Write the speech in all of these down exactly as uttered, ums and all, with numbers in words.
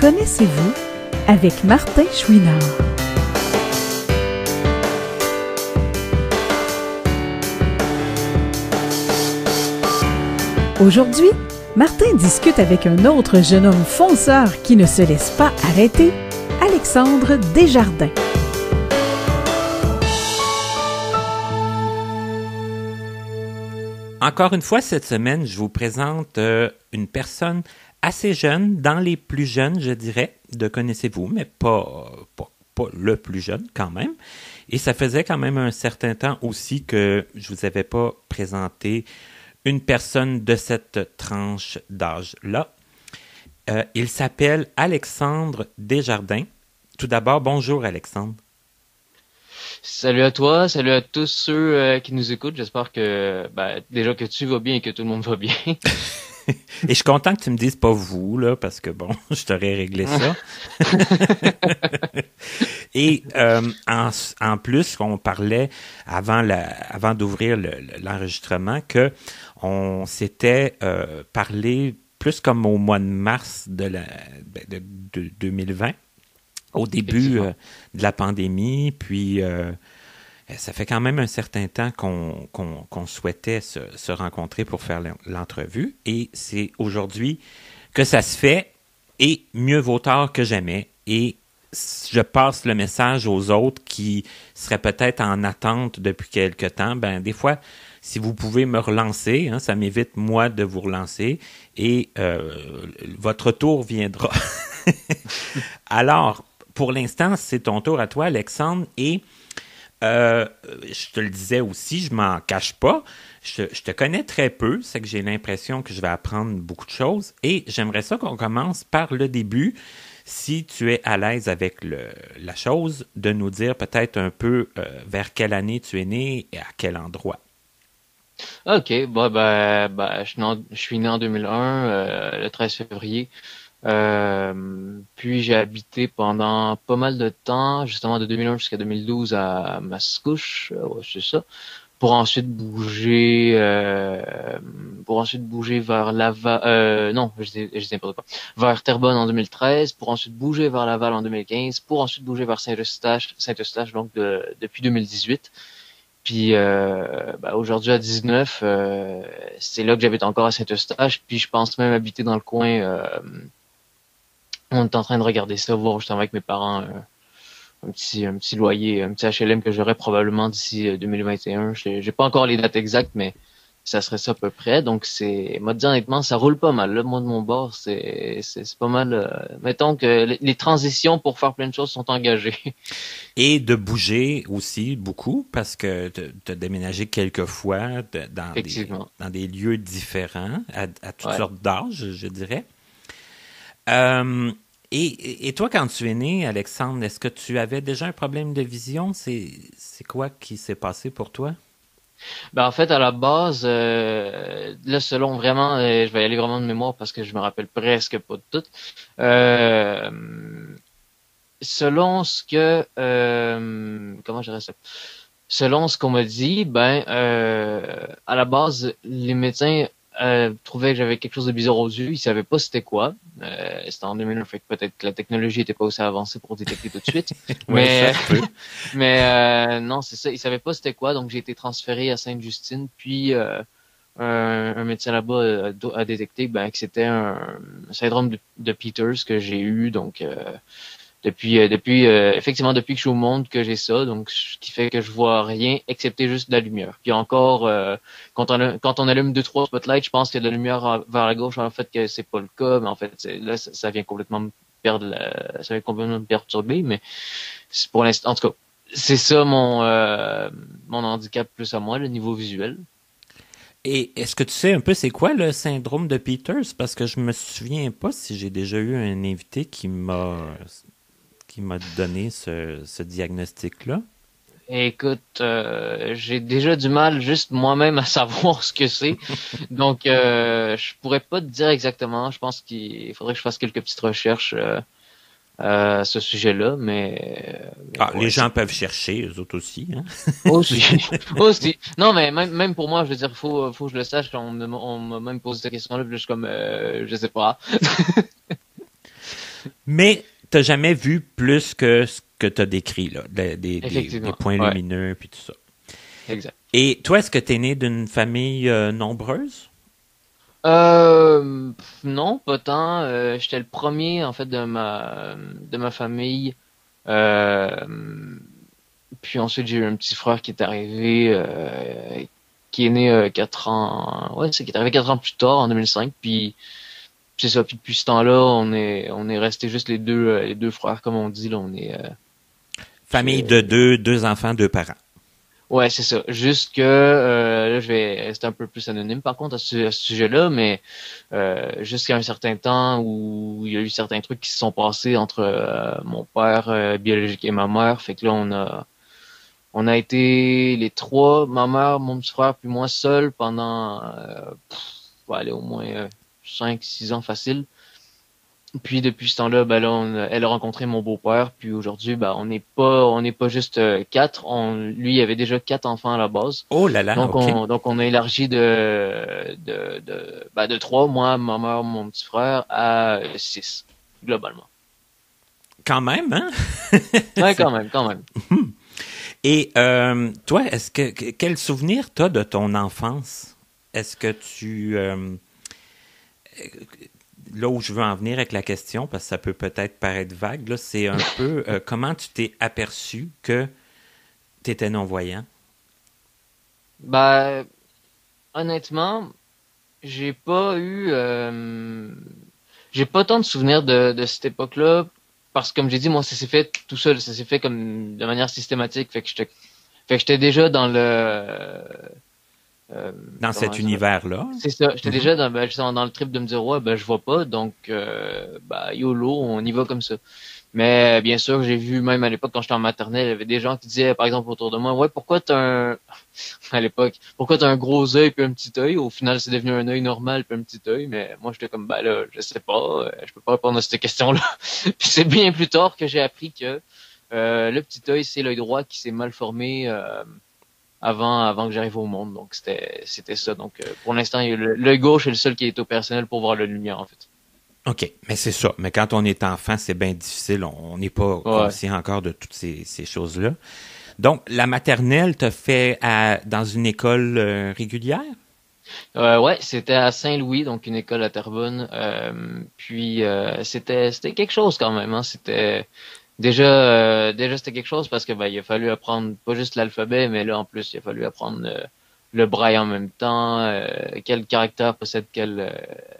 Connaissez-vous avec Martin Chouinard. Aujourd'hui, Martin discute avec un autre jeune homme fonceur qui ne se laisse pas arrêter, Alexandre Desjardins. Encore une fois, cette semaine, je vous présente euh, une personne assez jeune, dans les plus jeunes, je dirais, de Connaissez-vous, mais pas, pas, pas le plus jeune quand même. Et ça faisait quand même un certain temps aussi que je vous avais pas présenté une personne de cette tranche d'âge-là. Euh, il s'appelle Alexandre Desjardins. Tout d'abord, bonjour Alexandre. Salut à toi, salut à tous ceux euh, qui nous écoutent. J'espère que ben, déjà que tu vas bien et que tout le monde va bien. Et je suis content que tu me dises pas vous, là, parce que bon, je t'aurais réglé ça. Et euh, en, en plus, on parlait avant, la, avant d'ouvrir le, l'enregistrement que on s'était euh, parlé plus comme au mois de mars de, la, de, de deux mille vingt, au début euh, de la pandémie, puis euh, ça fait quand même un certain temps qu'on, qu'on, qu'on souhaitait se, se rencontrer pour faire l'entrevue, et c'est aujourd'hui que ça se fait, et mieux vaut tard que jamais, et je passe le message aux autres qui seraient peut-être en attente depuis quelque temps. Ben des fois, si vous pouvez me relancer, hein, ça m'évite moi de vous relancer, et euh, votre tour viendra. Alors, pour l'instant, c'est ton tour à toi, Alexandre, et euh, je te le disais aussi, je m'en cache pas, je, je te connais très peu, c'est que j'ai l'impression que je vais apprendre beaucoup de choses, et j'aimerais ça qu'on commence par le début. Si tu es à l'aise avec le, la chose, de nous dire peut-être un peu euh, vers quelle année tu es né et à quel endroit. Ok, bon, ben, ben je, suis né en, je suis né en deux mille un, euh, le treize février. Euh, puis j'ai habité pendant pas mal de temps, justement de deux mille un jusqu'à deux mille douze à Mascouche, euh, ouais, c'est ça. Pour ensuite bouger, euh, pour ensuite bouger vers Laval, euh, non, je dis, je dis n'importe quoi, vers Terrebonne en deux mille treize, pour ensuite bouger vers Laval en deux mille quinze, pour ensuite bouger vers Saint-Eustache, Saint-Eustache donc de, depuis deux mille dix-huit. Puis euh, ben, aujourd'hui à dix-neuf, euh, c'est là que j'habite encore à Saint-Eustache, puis je pense même habiter dans le coin. Euh, on est en train de regarder ça, voir justement avec mes parents. Euh, un petit un petit loyer, un petit H L M que j'aurai probablement d'ici deux mille vingt et un. J'ai, j'ai pas encore les dates exactes, mais ça serait ça à peu près. Donc c'est, moi dire honnêtement, ça roule pas mal. Là, moi de mon bord, c'est c'est, c'est pas mal. Euh, mettons que les, les transitions pour faire plein de choses sont engagées. Et de bouger aussi beaucoup, parce que tu as déménagé quelques fois de, dans des dans des lieux différents à, à toutes ouais. sortes d'âges, je dirais. Euh, Et, et toi, quand tu es né, Alexandre, est-ce que tu avais déjà un problème de vision? C'est, c'est quoi qui s'est passé pour toi? Ben, en fait, à la base, euh, là, selon vraiment, euh, je vais y aller vraiment de mémoire parce que je me rappelle presque pas de tout. Euh, selon ce que, euh, comment je dirais ça? Selon ce qu'on m'a dit, ben, euh, à la base, les médecins Euh, trouvait que j'avais quelque chose de bizarre aux yeux, ils savaient pas c'était quoi. Euh, c'était en deux mille un, fait que peut-être que la technologie était pas aussi avancée pour détecter tout de suite. ouais, mais mais euh, non, c'est ça, ils savaient pas c'était quoi, donc j'ai été transféré à Sainte-Justine, puis euh, un, un médecin là-bas a, a détecté ben que c'était un, un syndrome de, de Peters que j'ai eu, donc euh, depuis euh, depuis euh, effectivement depuis que je suis au monde que j'ai ça, donc ce qui fait que je vois rien excepté juste de la lumière. Puis encore euh, quand on a, quand on allume deux trois spotlights, je pense qu'il y a de la lumière vers la gauche, en fait que c'est pas le cas, mais en fait c'est, là ça, ça vient complètement me perdre la, ça vient complètement me perturber, mais c'est pour l'instant, en tout cas c'est ça mon euh, mon handicap plus à moi, le niveau visuel. Et est-ce que tu sais un peu c'est quoi le syndrome de Peters? Parce que je me souviens pas si j'ai déjà eu un invité qui m'a qui m'a donné ce, ce diagnostic-là. Écoute, euh, j'ai déjà du mal juste moi-même à savoir ce que c'est. Donc, euh, je pourrais pas te dire exactement. Je pense qu'il faudrait que je fasse quelques petites recherches euh, à ce sujet-là, mais... mais ah, ouais, les gens c'est... peuvent chercher, eux autres aussi. Hein? Aussi. aussi. Non, mais même, même pour moi, je veux dire, faut, faut que je le sache. On, on m'a même posé cette question-là, puis je suis comme, euh, je sais pas. Mais t'as jamais vu plus que ce que t'as décrit, là, des, des, des, Effectivement. des points Ouais. lumineux puis tout ça. Exact. Et toi, est-ce que t'es né d'une famille euh, nombreuse? Euh, pff, non, pas tant. Euh, j'étais le premier en fait de ma de ma famille. Euh, Puis ensuite j'ai eu un petit frère qui est arrivé, euh, qui est né euh, quatre ans. Ouais, c'est qui est arrivé quatre ans plus tard en deux mille cinq. Puis c'est ça. Puis depuis ce temps-là, on est on est resté juste les deux euh, les deux frères comme on dit là. On est euh, Famille c'est- de deux, deux enfants, deux parents. Ouais, c'est ça. Juste que euh, là, je vais rester un peu plus anonyme par contre à ce, à ce sujet-là, mais euh, jusqu'à un certain temps où il y a eu certains trucs qui se sont passés entre euh, mon père euh, biologique et ma mère, fait que là on a on a été les trois, ma mère, mon petit frère puis moi seul pendant euh, pff, va aller au moins euh, cinq, six ans facile. Puis depuis ce temps-là, ben là, on a- elle a rencontré mon beau-père. Puis aujourd'hui, ben on n'est pas, on n'est pas juste euh, quatre. On, lui, il avait déjà quatre enfants à la base. Oh là là, Donc OK. on, donc on a élargi de, de, de, ben de trois, moi, ma mère, mon petit frère, à six globalement. Quand même, hein? Ouais, quand même, quand même. Et euh, toi, est-ce que, que- quel souvenir t'as de ton enfance? Est-ce que tu... euh, là où je veux en venir avec la question, parce que ça peut peut-être paraître vague, là, c'est un peu euh, comment tu t'es aperçu que tu étais non-voyant? Ben honnêtement, j'ai pas eu, euh, j'ai pas tant de souvenirs de, de cette époque-là. Parce que comme j'ai dit, moi, ça s'est fait tout seul, ça s'est fait comme de manière systématique. Fait que j'étais, fait que j'étais déjà dans le, euh, Dans comment cet dire, univers-là? c'est ça. J'étais Mhm. déjà dans, ben, justement dans le trip de me dire, ouais, ben, je vois pas, donc, euh, bah, YOLO, on y va comme ça. Mais, bien sûr, j'ai vu, même à l'époque, quand j'étais en maternelle, il y avait des gens qui disaient, par exemple, autour de moi, ouais, pourquoi t'as un, à l'époque, pourquoi t'as un gros œil puis un petit œil? Au final, c'est devenu un œil normal puis un petit œil, mais moi, j'étais comme, bah, là, je sais pas, euh, je peux pas répondre à cette question-là. Puis c'est bien plus tard que j'ai appris que, euh, le petit œil, c'est l'œil droit qui s'est mal formé, euh, avant avant que j'arrive au monde. Donc c'était c'était ça. Donc euh, pour l'instant, il y a le, le gauche est le seul qui est opérationnel pour voir la lumière en fait. OK, mais c'est ça. Mais quand on est enfant, c'est bien difficile. On n'est pas Ouais. conscient encore de toutes ces, ces choses-là. Donc, la maternelle te fait à, dans une école euh, régulière? Euh, ouais, c'était à Saint-Louis, donc une école à Terrebonne. Euh, puis euh, c'était c'était quelque chose quand même. Hein. C'était déjà euh, déjà c'était quelque chose parce que ben il a fallu apprendre pas juste l'alphabet, mais là en plus il a fallu apprendre le, le braille en même temps. Euh, quel caractère possède quel euh,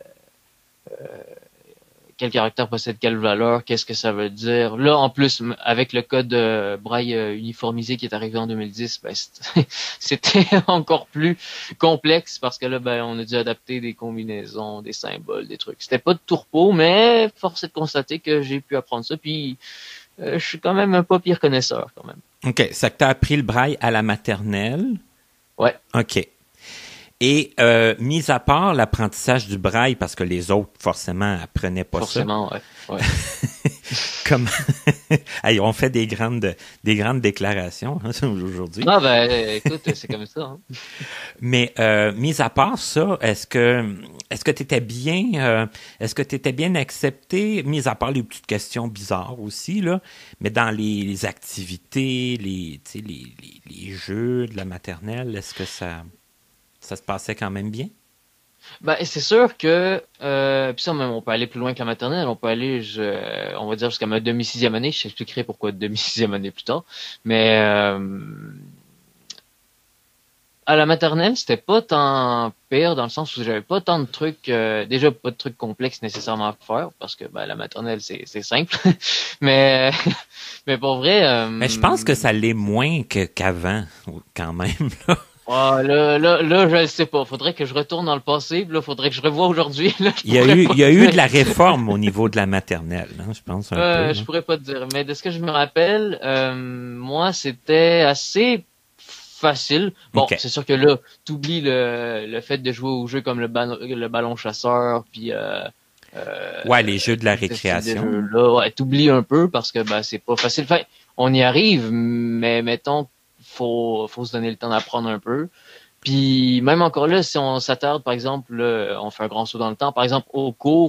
quel caractère possède quelle valeur, qu'est-ce que ça veut dire. Là, en plus, m- avec le code euh, Braille euh, uniformisé qui est arrivé en deux mille dix, ben, c'était c'était encore plus complexe parce que là, ben, on a dû adapter des combinaisons, des symboles, des trucs. C'était pas de tourpeau, mais force est de constater que j'ai pu apprendre ça. Puis, euh, je suis quand même un pas pire connaisseur, quand même. OK, ça que tu as appris le braille à la maternelle. Ouais. OK. Et euh, mis à part l'apprentissage du braille, parce que les autres, forcément, apprenaient pas Forcément, ouais. ouais. ça. Comment... hey, on fait des grandes, des grandes déclarations hein, aujourd'hui. Non, ben, écoute, c'est comme ça. Hein. Mais euh, mis à part ça, est-ce que est-ce que tu étais bien euh, est-ce que tu étais bien accepté, mis à part les petites questions bizarres aussi là, mais dans les, les activités, les, tu sais, les, les, les jeux de la maternelle, est-ce que ça ça se passait quand même bien? Ben, c'est sûr que, euh, puis ça, même, on peut aller plus loin que la maternelle, on peut aller, je, on va dire, jusqu'à ma demi-sixième année, je t'expliquerai pourquoi demi-sixième année plus tard, mais euh, à la maternelle, c'était pas tant pire, dans le sens où j'avais pas tant de trucs, euh, déjà pas de trucs complexes nécessairement à faire, parce que ben, la maternelle, c'est c'est simple, mais mais pour vrai... Euh, Mais je pense que ça l'est moins que qu'avant, quand même. Là. Ah, là, là, là, je ne sais pas. Faudrait que je retourne dans le passé. Là, faudrait que je revoie aujourd'hui. Là, je Il y a pourrais eu pas il y a te eu dire. de la réforme au niveau de la maternelle, hein, je pense un Euh, peu. je Là. pourrais pas te dire. Mais de ce que je me rappelle, euh, moi, c'était assez facile. Bon, OK. c'est sûr que là, t'oublies le, le fait de jouer au jeu comme le, ballon le ballon chasseur, puis euh, euh, Ouais, les jeux de la ce style de récréation. jeu-là. Ouais, t'oublies un peu parce que ben c'est pas facile. Enfin, on y arrive, mais mettons, faut faut se donner le temps d'apprendre un peu. Puis même encore là, si on s'attarde, par exemple, là, on fait un grand saut dans le temps, par exemple, au cours,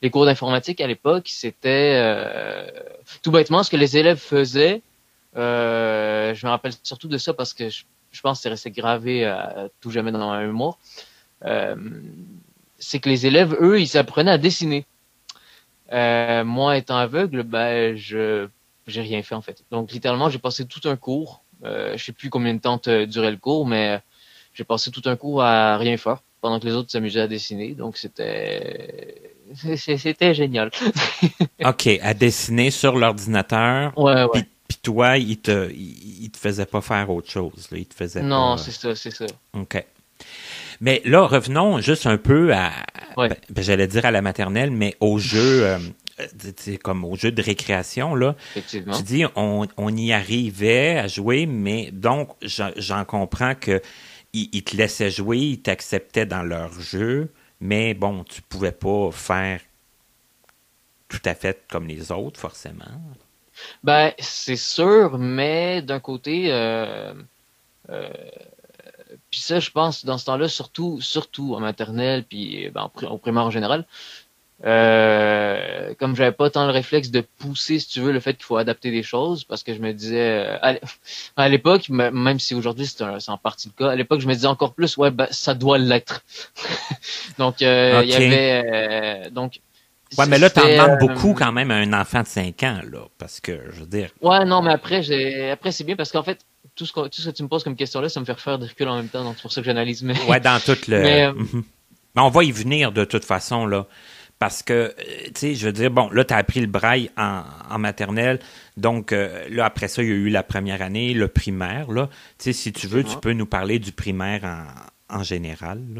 les cours d'informatique à l'époque, c'était euh, tout bêtement ce que les élèves faisaient. Euh, je me rappelle surtout de ça parce que je, je pense que c'est resté gravé à tout jamais dans ma mémoire. Euh, c'est que les élèves, eux, ils s'apprenaient à dessiner. Euh, moi, étant aveugle, ben, je j'ai rien fait en fait. Donc, littéralement, j'ai passé tout un cours. Euh, je sais plus combien de temps durait le cours, mais j'ai passé tout un cours à rien faire pendant que les autres s'amusaient à dessiner. Donc, c'était c'était génial. OK, à dessiner sur l'ordinateur. Ouais, ouais. Puis, puis toi, il te, il, il te faisait pas faire autre chose. Là. Il te faisait non, pas... c'est ça, c'est ça. OK. Mais là, revenons juste un peu à, ouais. ben, ben, j'allais dire à la maternelle, mais au jeu, euh, c'est comme au jeu de récréation, là. Effectivement. Tu dis, on, on y arrivait à jouer, mais donc, j'en, j'en comprends que ils, ils te laissaient jouer, ils t'acceptaient dans leur jeu, mais bon, tu pouvais pas faire tout à fait comme les autres, forcément. Ben, c'est sûr, mais d'un côté, euh, euh, puis ça, je pense, dans ce temps-là, surtout, surtout en maternelle, puis ben, au primaire en général, euh, comme j'avais pas tant le réflexe de pousser, si tu veux, le fait qu'il faut adapter des choses, parce que je me disais, euh, à l'époque, même si aujourd'hui c'est, un, c'est en partie le cas, à l'époque, je me disais encore plus, ouais, ben, ça doit l'être. donc, il euh, okay. y avait, euh, donc, ouais, mais là, t'en demandes euh, beaucoup quand même à un enfant de cinq ans, là, parce que, je veux dire... Ouais, non, mais après, j'ai, après c'est bien, parce qu'en fait, tout ce, que, tout ce que tu me poses comme question-là, ça me fait refaire des reculs en même temps, donc c'est pour ça que j'analyse. Mais... Ouais, dans tout le... mais, euh... mm-hmm. Mais on va y venir de toute façon, là, parce que, tu sais, je veux dire, bon, là, t'as appris le braille en, en maternelle, donc euh, là, après ça, il y a eu la première année, le primaire, là. Tu sais, si tu veux, tu peux nous parler du primaire en, en général, là.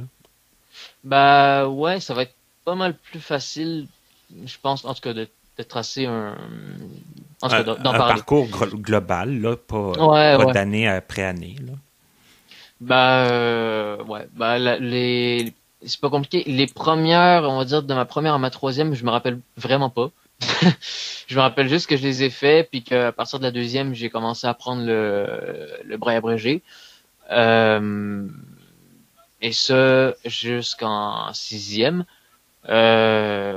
Bah, ouais, ça va être pas mal plus facile, je pense, en tout cas, de, de tracer un... En tout cas, d'en un, un parler. parcours global, là, pas, ouais, pas ouais. d'année après année, là. Bah, euh, ouais, bah, la, les... C'est pas compliqué. Les premières, on va dire, de ma première à ma troisième, je me rappelle vraiment pas. je me rappelle juste que je les ai faits, puis qu'à partir de la deuxième, j'ai commencé à prendre le, le braille abrégé. Euh... Et ça, jusqu'en sixième. Euh...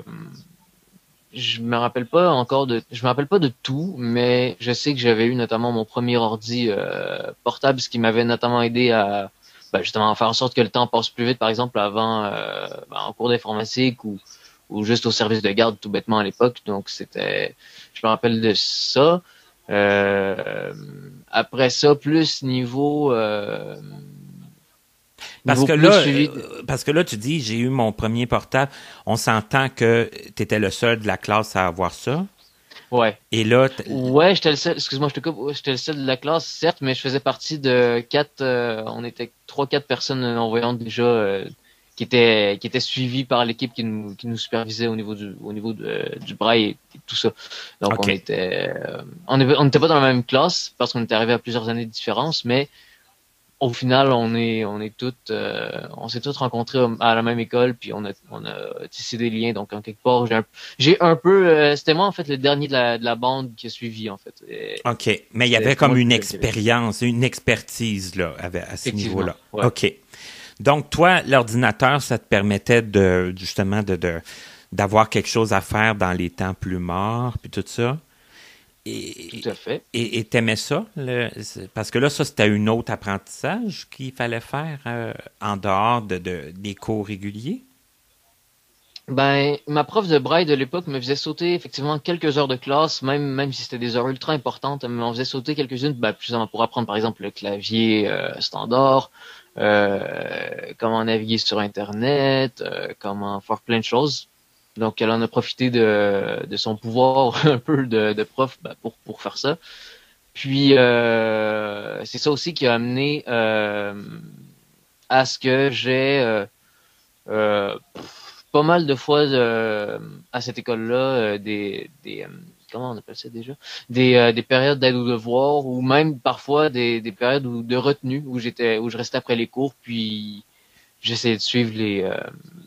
Je me rappelle pas encore de, je me rappelle pas de tout, mais je sais que j'avais eu notamment mon premier ordi euh, portable, ce qui m'avait notamment aidé à, ben justement, faire en sorte que le temps passe plus vite, par exemple, avant, euh, ben, en cours d'informatique ou, ou juste au service de garde, tout bêtement à l'époque. Donc c'était, je me rappelle de ça. Euh, après ça, plus niveau. Euh, Parce que, là, euh, parce que là, tu dis, j'ai eu mon premier portable. On s'entend que tu étais le seul de la classe à avoir ça. Ouais. Et là... Ouais, j'étais le seul, excuse-moi, je te coupe, j'étais le seul de la classe, certes, mais je faisais partie de quatre, euh, on était trois, quatre personnes non-voyantes déjà, euh, qui étaient, qui étaient suivies par l'équipe qui nous, qui nous supervisait au niveau du, au niveau de, du braille et, et tout ça. Donc, okay. on était, euh, on était, on n'était pas dans la même classe parce qu'on était arrivé à plusieurs années de différence, mais au final, on est, on est toutes, euh, on s'est toutes rencontrés à la même école, puis on a, on a tissé des liens. Donc, en quelque part, j'ai un, j'ai un peu, euh, c'était moi en fait le dernier de la, de la bande qui a suivi en fait. Et ok, mais il y avait comme une expérience, une expertise là, à ce niveau-là. Ouais. Ok. Donc, toi, l'ordinateur, ça te permettait de, justement, de, de, d'avoir quelque chose à faire dans les temps plus morts, puis tout ça. Et, tout à fait. Et t'aimais ça? Le, parce que là, ça, c'était un autre apprentissage qu'il fallait faire euh, en dehors de, de, des cours réguliers? Ben, ma prof de braille de l'époque me faisait sauter effectivement quelques heures de classe, même même si c'était des heures ultra importantes, elle m'en faisait sauter quelques-unes, ben, plus pour apprendre par exemple le clavier euh, standard, euh, comment naviguer sur Internet, euh, comment faire plein de choses. Donc, elle en a profité de, de son pouvoir un peu de, de prof ben, pour, pour faire ça. Puis, euh, c'est ça aussi qui a amené euh, à ce que j'ai euh, euh, pas mal de fois euh, à cette école-là euh, des, des euh, comment on appelle ça déjà des, euh, des périodes d'aide aux devoirs ou même parfois des, des périodes où, de retenue où j'étais où je restais après les cours puis j'essayais de suivre les euh,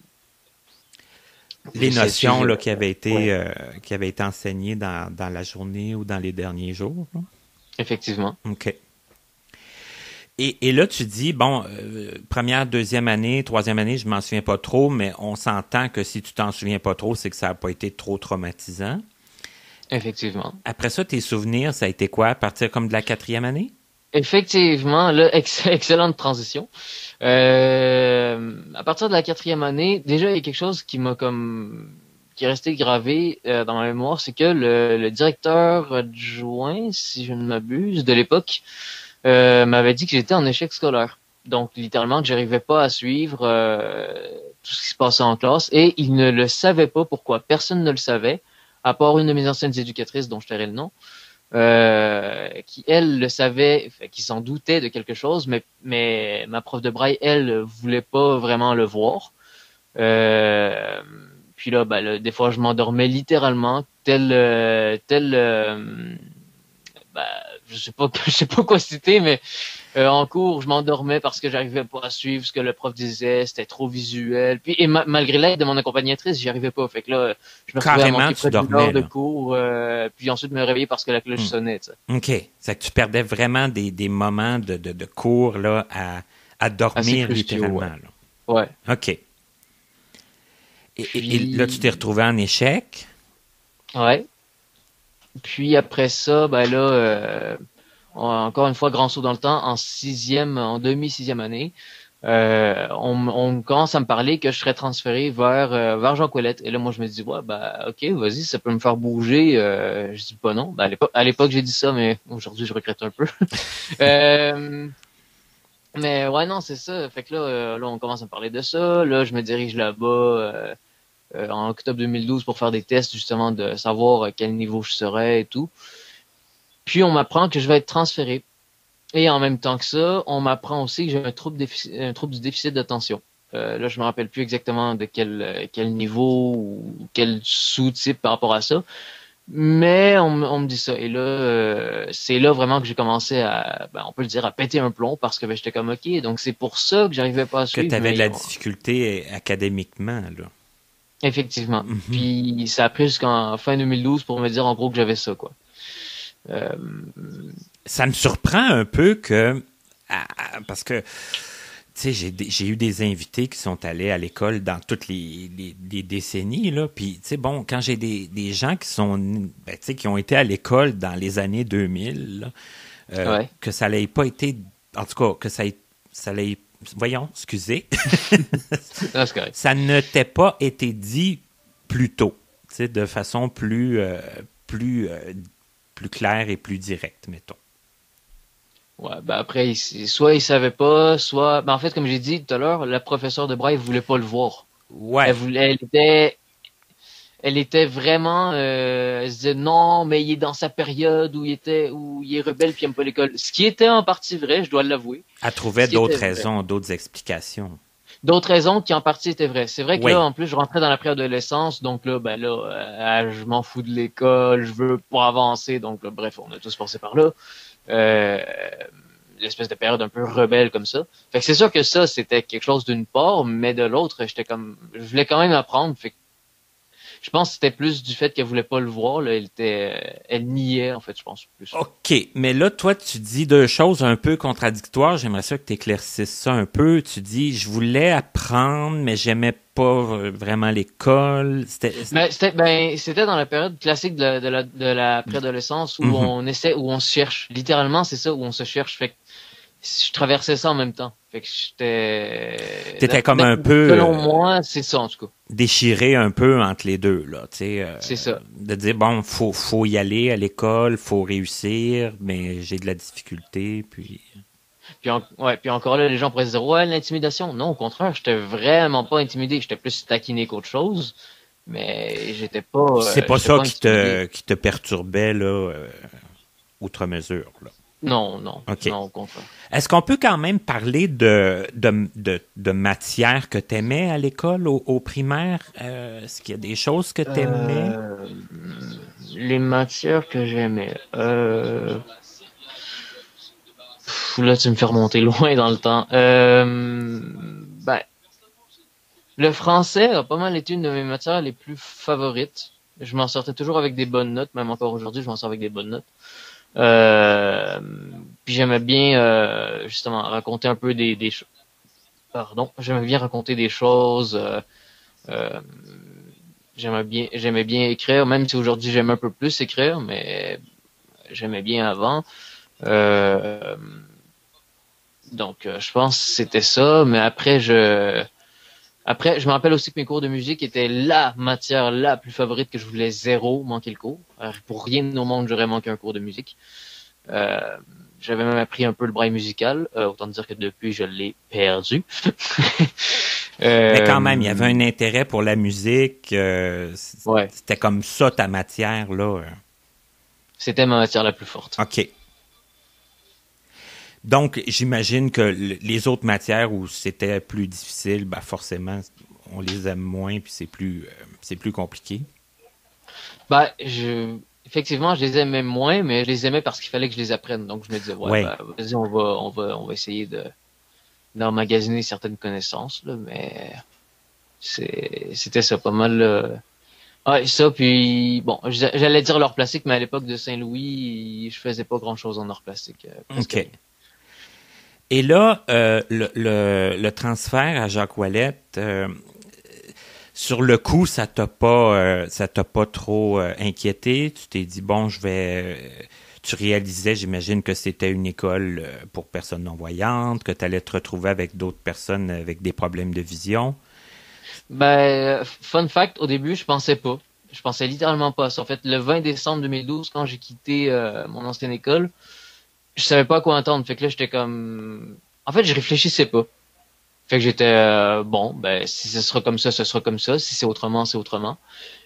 les notions là, qui avaient été ouais. euh, qui avaient été enseignées dans, dans la journée ou dans les derniers jours. Là. Effectivement. OK. Et, et là, tu dis, bon, euh, première, deuxième année, troisième année, je m'en souviens pas trop, mais on s'entend que si tu t'en souviens pas trop, c'est que ça n'a pas été trop traumatisant. Effectivement. Après ça, tes souvenirs, ça a été quoi? À partir comme de la quatrième année? Effectivement, là, ex- excellente transition. Euh, à partir de la quatrième année, déjà, il y a quelque chose qui m'a comme qui est resté gravé euh, dans ma mémoire, c'est que le, le directeur adjoint, si je ne m'abuse, de l'époque, euh, m'avait dit que j'étais en échec scolaire. Donc, littéralement, que j'arrivais pas à suivre euh, tout ce qui se passait en classe, et il ne le savait pas pourquoi. Personne ne le savait, à part une de mes anciennes éducatrices, dont je tairai le nom. Euh, qui elle le savait, qui s'en doutait de quelque chose, mais mais ma prof de braille, elle, voulait pas vraiment le voir. Euh, puis là, ben, là, des fois, je m'endormais littéralement, tel euh, tel euh, ben, je sais pas, je sais pas quoi citer, mais euh, en cours, je m'endormais parce que j'arrivais pas à suivre ce que le prof disait, c'était trop visuel. Puis et ma- malgré l'aide de mon accompagnatrice, j'y arrivais pas. Fait que là, je me retrouvais à Carrément, manquer tu près d'une dormais, heure de là. cours, euh, puis ensuite me réveiller parce que la cloche Hmm. sonnait. Tu sais. OK. C'est que tu perdais vraiment des, des moments de, de, de cours là, à, à Assez dormir cruciaux, littéralement. ouais. Là. Ouais. OK. Et, et- Puis- et là, tu t'es retrouvé en échec. Ouais. Puis après ça, ben là, euh, encore une fois, grand saut dans le temps, en sixième, en demi-sixième année, euh, on, on commence à me parler que je serais transféré vers euh, vers Jean Ouellette. Et là, moi, je me dis, ouais, bah, ok, vas-y, ça peut me faire bouger. Euh, je dis pas non. Ben, à l'époque, à l'époque, j'ai dit ça, mais aujourd'hui, je regrette un peu. euh, mais ouais, non, c'est ça. Fait que là, euh, là, on commence à me parler de ça. Là, je me dirige là-bas. Euh, euh, en octobre deux mille douze pour faire des tests justement de savoir à quel niveau je serais et tout. Puis on m'apprend que je vais être transféré. Et en même temps que ça, on m'apprend aussi que j'ai un trouble, défici- un trouble du déficit d'attention. Euh, là, je me rappelle plus exactement de quel, euh, quel niveau ou quel sous-type par rapport à ça. Mais on, me- on me dit ça. Et là, euh, c'est là vraiment que j'ai commencé à, ben, on peut le dire, à péter un plomb parce que ben, j'étais comme OK. Donc c'est pour ça que j'arrivais pas à Que suivre. tu avais mais de la on- difficulté académiquement. Là. Effectivement. Mhm. Puis ça a pris jusqu'en fin deux mille douze pour me dire en gros que j'avais ça, quoi. Euh, Ça me surprend un peu que... à- à- parce que... Tu sais, j'ai, des- j'ai eu des invités qui sont allés à l'école dans toutes les, les, les décennies, là. Puis, tu sais, bon, quand j'ai des, des gens qui sont, ben, tu sais, qui ont été à l'école dans les années deux mille, là, euh, Ouais. que ça n'ait pas été, en tout cas, que ça ait, ça l'ait, voyons, excusez, non, c'est correct. ça ne t'ait pas été dit plus tôt, tu sais, de façon plus, euh, plus, euh, plus claire et plus directe, mettons. Ouais, ben après, il- soit il savait pas, soit, ben en fait, comme j'ai dit tout à l'heure, la professeure de braille voulait pas le voir. Ouais. Elle voulait, elle était, elle était vraiment, euh, elle se disait non, mais il est dans sa période où il était, où il est rebelle puis il aime pas l'école. Ce qui était en partie vrai, je dois l'avouer. Elle trouvait Ce qui d'autres était vrai. raisons, d'autres explications. D'autres raisons qui en partie étaient vraies. C'est vrai que Oui. là, en plus, je rentrais dans la préadolescence, donc là, ben là, euh, je m'en fous de l'école, je veux pas avancer, donc là, bref, on a tous passé par là. Euh, l'espèce de période un peu rebelle comme ça. Fait que c'est sûr que ça, c'était quelque chose d'une part, mais de l'autre, j'étais comme, je voulais quand même apprendre. Fait que je pense que c'était plus du fait qu'elle voulait pas le voir, là. Elle était, elle niait, en fait, je pense, plus. OK, mais là, toi, tu dis deux choses un peu contradictoires. J'aimerais ça que tu éclaircisses ça un peu. Tu dis, je voulais apprendre, mais j'aimais pas vraiment l'école. C'était... Ben, c'était, ben, c'était dans la période classique de la, de la, de la préadolescence où Mhm. on essaie, où on se cherche. Littéralement, c'est ça, où on se cherche. Fait que je traversais ça en même temps. Fait que j'étais... T'étais comme un peu, Selon euh, moi, c'est ça, en tout cas. déchiré un peu entre les deux, là, tu sais. euh, C'est ça. De dire, bon, faut, faut y aller à l'école, faut réussir, mais j'ai de la difficulté, puis... Puis, en- ouais, puis encore là, les gens pourraient se dire, ouais, l'intimidation. Non, au contraire, j'étais vraiment pas intimidé. J'étais plus taquiné qu'autre chose. Mais j'étais pas. euh, C'est pas j'étais ça pas qui te, intimidé. qui te perturbait, là, euh, outre mesure, là. Non, non. Ok. Non, au contraire. Est-ce qu'on peut quand même parler de, de, de, de matières que tu aimais à l'école, au, au primaire? Euh, est-ce qu'il y a des choses que tu aimais? Euh, les matières que j'aimais. Euh... Pff, là, tu me fais remonter loin dans le temps. Euh... Ben, le français a pas mal été une de mes matières les plus favorites. Je m'en sortais toujours avec des bonnes notes, même encore aujourd'hui, je m'en sors avec des bonnes notes. Euh... puis j'aimais bien euh, justement raconter un peu des, des choses. Pardon, j'aimais bien raconter des choses. Euh, euh, j'aimais bien, j'aimais bien écrire, même si aujourd'hui j'aime un peu plus écrire, mais j'aimais bien avant. Euh, donc, euh, je pense que c'était ça. Mais après, je, après, je me rappelle aussi que mes cours de musique étaient la matière la plus favorite que je voulais zéro manquer le cours. Alors, pour rien au monde, j'aurais manqué un cours de musique. Euh, j'avais même appris un peu le braille musical. Euh, autant dire que depuis, je l'ai perdu. euh, Mais quand même, il y avait un intérêt pour la musique. Euh, ouais. C'était comme ça ta matière, là. C'était ma matière la plus forte. OK. Donc, j'imagine que les autres matières où c'était plus difficile, ben forcément, on les aime moins, puis c'est plus, euh, c'est plus compliqué. Ben, je... effectivement, je les aimais moins, mais je les aimais parce qu'il fallait que je les apprenne. Donc, je me disais, ouais, ouais. Ben, vas-y, on va, on va, on va essayer de d'emmagasiner certaines connaissances, là, mais c'est, c'était ça, pas mal. Euh... Ah, ça, puis bon, j'allais dire l'art plastique, mais à l'époque de Saint-Louis, je faisais pas grand-chose en art plastique. Euh, OK. Rien. Et là, euh, le, le, le transfert à Jacques Ouellette, euh, sur le coup, ça t'a pas, euh, ça t'a pas trop euh, inquiété. Tu t'es dit bon, je vais. Euh, tu réalisais, j'imagine que c'était une école pour personnes non voyantes, que tu allais te retrouver avec d'autres personnes avec des problèmes de vision. Ben, fun fact, au début, je pensais pas. Je pensais littéralement pas à ça. En fait, le vingt décembre deux mille douze, quand j'ai quitté euh, mon ancienne école, je savais pas à quoi entendre. Fait que là, j'étais comme... En fait, je réfléchissais pas. Fait que j'étais, euh, bon, ben, si ce sera comme ça, ce sera comme ça. Si c'est autrement, c'est autrement.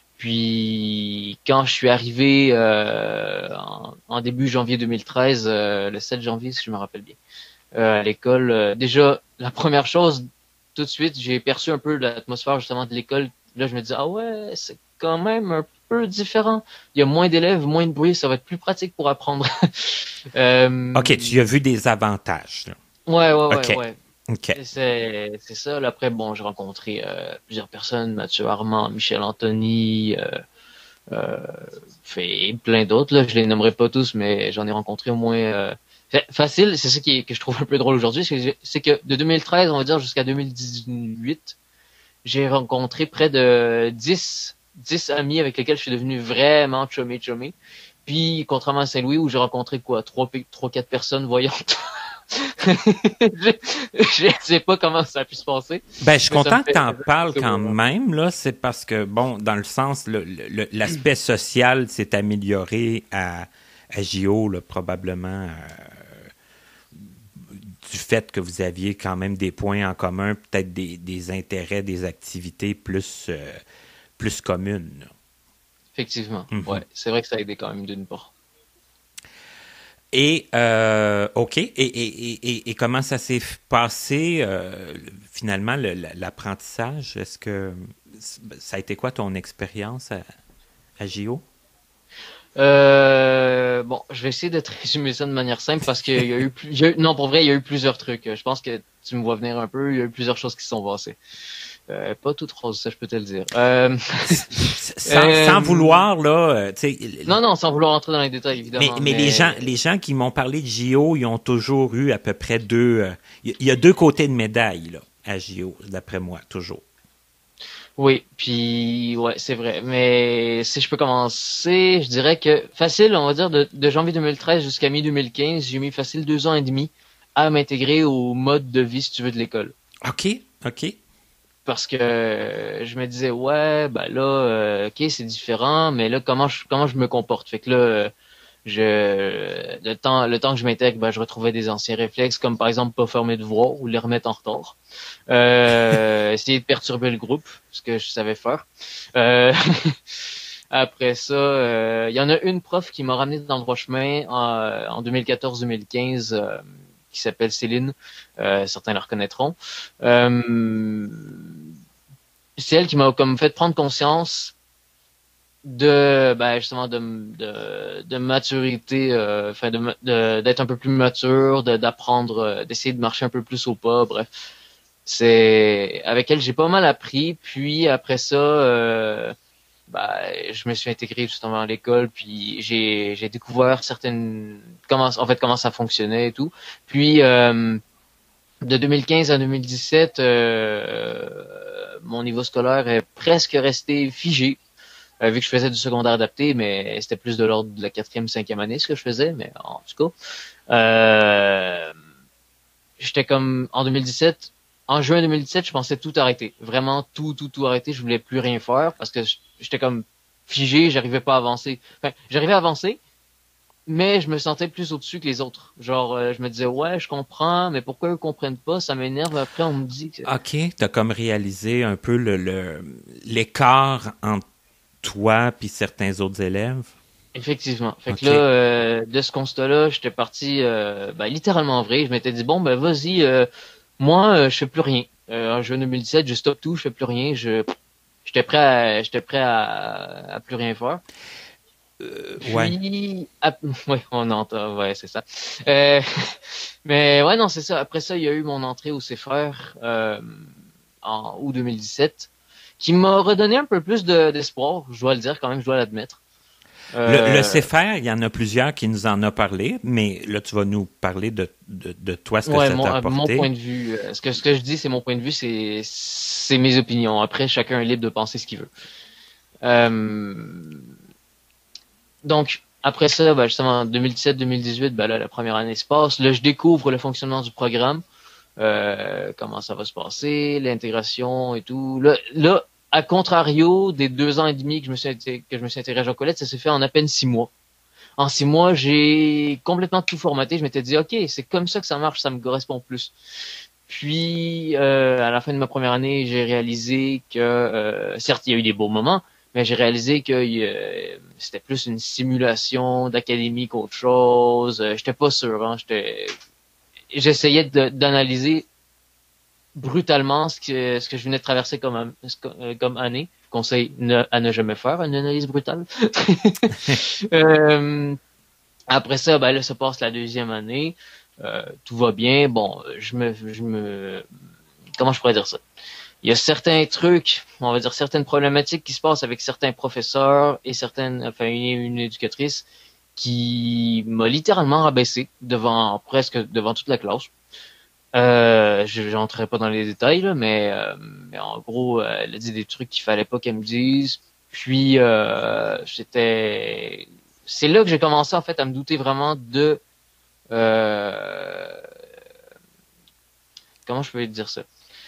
Puis, quand je suis arrivé euh, en, en début janvier deux mille treize, euh, le sept janvier, si je me rappelle bien, euh, à l'école, euh, déjà, la première chose, tout de suite, j'ai perçu un peu l'atmosphère, justement, de l'école. Là, je me disais, ah ouais, c'est quand même un peu différent. Il y a moins d'élèves, moins de bruit, ça va être plus pratique pour apprendre. euh... OK, tu as vu des avantages. Là. Ouais, ouais, ouais, okay. ouais. Okay. C'est, c'est ça. Là, après, bon, j'ai rencontré euh, plusieurs personnes, Mathieu Armand, Michel Anthony, euh, euh, et plein d'autres. Là, je les nommerai pas tous, mais j'en ai rencontré au moins... Euh, facile, c'est ça qui est, que je trouve un peu drôle aujourd'hui, c'est, c'est que de deux mille treize, on va dire, jusqu'à deux mille dix-huit, j'ai rencontré près de dix, dix amis avec lesquels je suis devenu vraiment chumé chumé. Puis, contrairement à Saint-Louis, où j'ai rencontré quoi, trois, trois, quatre personnes voyantes. je, je sais pas comment ça a pu se passer. Ben, je suis content que tu en parles quand même, là. C'est parce que, bon, dans le sens, le, le, l'aspect social s'est amélioré à, à J O, là, probablement, euh, du fait que vous aviez quand même des points en commun, peut-être des, des intérêts, des activités plus, euh, plus communes. Là. Effectivement, mm-hmm. Ouais. C'est vrai que ça a aidé quand même d'une part. Et, euh, OK. Et, et, et, et comment ça s'est passé, euh, finalement, le, l'apprentissage? Est-ce que ça a été quoi ton expérience à, à J O? Euh, bon, je vais essayer de te résumer ça de manière simple parce qu'il y a eu plus, il y a eu, non, pour vrai, il y a eu plusieurs trucs. Je pense que tu me vois venir un peu. Il y a eu plusieurs choses qui se sont passées. Euh, pas toute rose, ça je peux te le dire. Euh, sans, euh, sans vouloir là, tu sais. Non non, sans vouloir entrer dans les détails évidemment. Mais, mais, mais... les gens, les gens qui m'ont parlé de J O, ils ont toujours eu à peu près deux. Il euh, y, y a deux côtés de médaille là à J O, d'après moi, toujours. Oui, puis ouais, c'est vrai. Mais si je peux commencer, je dirais que facile, on va dire de, de janvier deux mille treize jusqu'à mi deux mille quinze, j'ai mis facile deux ans et demi à m'intégrer au mode de vie, si tu veux, de l'école. Ok, ok. Parce que euh, je me disais ouais ben là euh, ok c'est différent mais là comment je comment je me comporte fait que là euh, je le temps le temps que je m'intègre ben je retrouvais des anciens réflexes comme par exemple pas faire mes devoirs ou les remettre en retard euh, essayer de perturber le groupe ce que je savais faire euh, après ça il euh, y en a une prof qui m'a ramené dans le droit chemin en, en deux mille quatorze deux mille quinze euh, qui s'appelle Céline, euh, certains la reconnaîtront. Euh, c'est elle qui m'a comme fait prendre conscience de, ben justement de de, de maturité, enfin euh, de, de d'être un peu plus mature, de, d'apprendre, euh, d'essayer de marcher un peu plus au pas. Bref, c'est avec elle j'ai pas mal appris. Puis après ça, euh, bah, je me suis intégré justement à l'école, puis j'ai j'ai découvert certaines comment en fait comment ça fonctionnait et tout. Puis euh, de deux mille quinze à deux mille dix-sept, euh, mon niveau scolaire est presque resté figé. Euh, vu que je faisais du secondaire adapté, mais c'était plus de l'ordre de la quatrième, cinquième année ce que je faisais, mais en tout cas. Euh, j'étais comme en deux mille dix-sept, en juin deux mille dix-sept, je pensais tout arrêter. Vraiment tout, tout, tout arrêter. Je voulais plus rien faire parce que j'étais comme figé, j'arrivais pas à avancer. Enfin, j'arrivais à avancer, mais je me sentais plus au-dessus que les autres. Genre, euh, je me disais, ouais, je comprends, mais pourquoi eux comprennent pas? Ça m'énerve. Après, on me dit que... OK, t'as comme réalisé un peu le, le l'écart entre toi puis certains autres élèves. Effectivement. Fait OK. que là, euh, de ce constat-là, j'étais parti euh, ben, littéralement vrai. Je m'étais dit, bon, ben vas-y, euh, moi, euh, je fais plus rien. Euh, en juin deux mille dix-sept, je stoppe tout, je fais plus rien. Je J'étais prêt à j'étais prêt à, à plus rien faire. Euh, ouais. Puis, ap- ouais, on entend, ouais, c'est ça. Euh, mais ouais, non, c'est ça. Après ça, il y a eu mon entrée au C F R euh, en août deux mille dix-sept, qui m'a redonné un peu plus de, d'espoir. Je dois le dire quand même, je dois l'admettre. Le, le Euh, C F R, il y en a plusieurs qui nous en ont parlé, mais là, tu vas nous parler de, de, de toi, ce que ouais, ça mon, t'a euh, mon apporté. point de vue. euh, Ce que ce que je dis, c'est mon point de vue, c'est c'est mes opinions. Après, chacun est libre de penser ce qu'il veut. Euh, donc après ça, ben, justement, deux mille dix-sept deux mille dix-huit, ben là, la première année se passe. Là, je découvre le fonctionnement du programme, euh, comment ça va se passer, l'intégration et tout. Là, là, à contrario des deux ans et demi que je me suis inté- que je me suis intégré à Jean Colette, ça s'est fait en à peine six mois. En six mois, j'ai complètement tout formaté. Je m'étais dit, OK, c'est comme ça que ça marche, ça me correspond plus. Puis, euh, à la fin de ma première année, j'ai réalisé que, euh, certes, il y a eu des beaux moments, mais j'ai réalisé que euh, c'était plus une simulation d'académie qu'autre chose. Euh, j'étais pas sûr. Hein, j'étais, j'essayais de, d'analyser brutalement ce que ce que je venais de traverser comme comme année. Conseil ne, à ne jamais faire une analyse brutale. euh, Après ça, ben là, ça passe la deuxième année. Euh, tout va bien. Bon, je me, je me, comment je pourrais dire ça? Il y a certains trucs, on va dire certaines problématiques qui se passent avec certains professeurs et certaines, enfin une, une éducatrice qui m'a littéralement rabaissé devant presque devant toute la classe. Euh, je n'entrerai pas dans les détails là, mais, euh, mais en gros, elle a dit des trucs qu'il fallait pas qu'elle me dise. Puis euh, c'était, c'est là que j'ai commencé en fait à me douter vraiment de euh, comment je peux dire ça.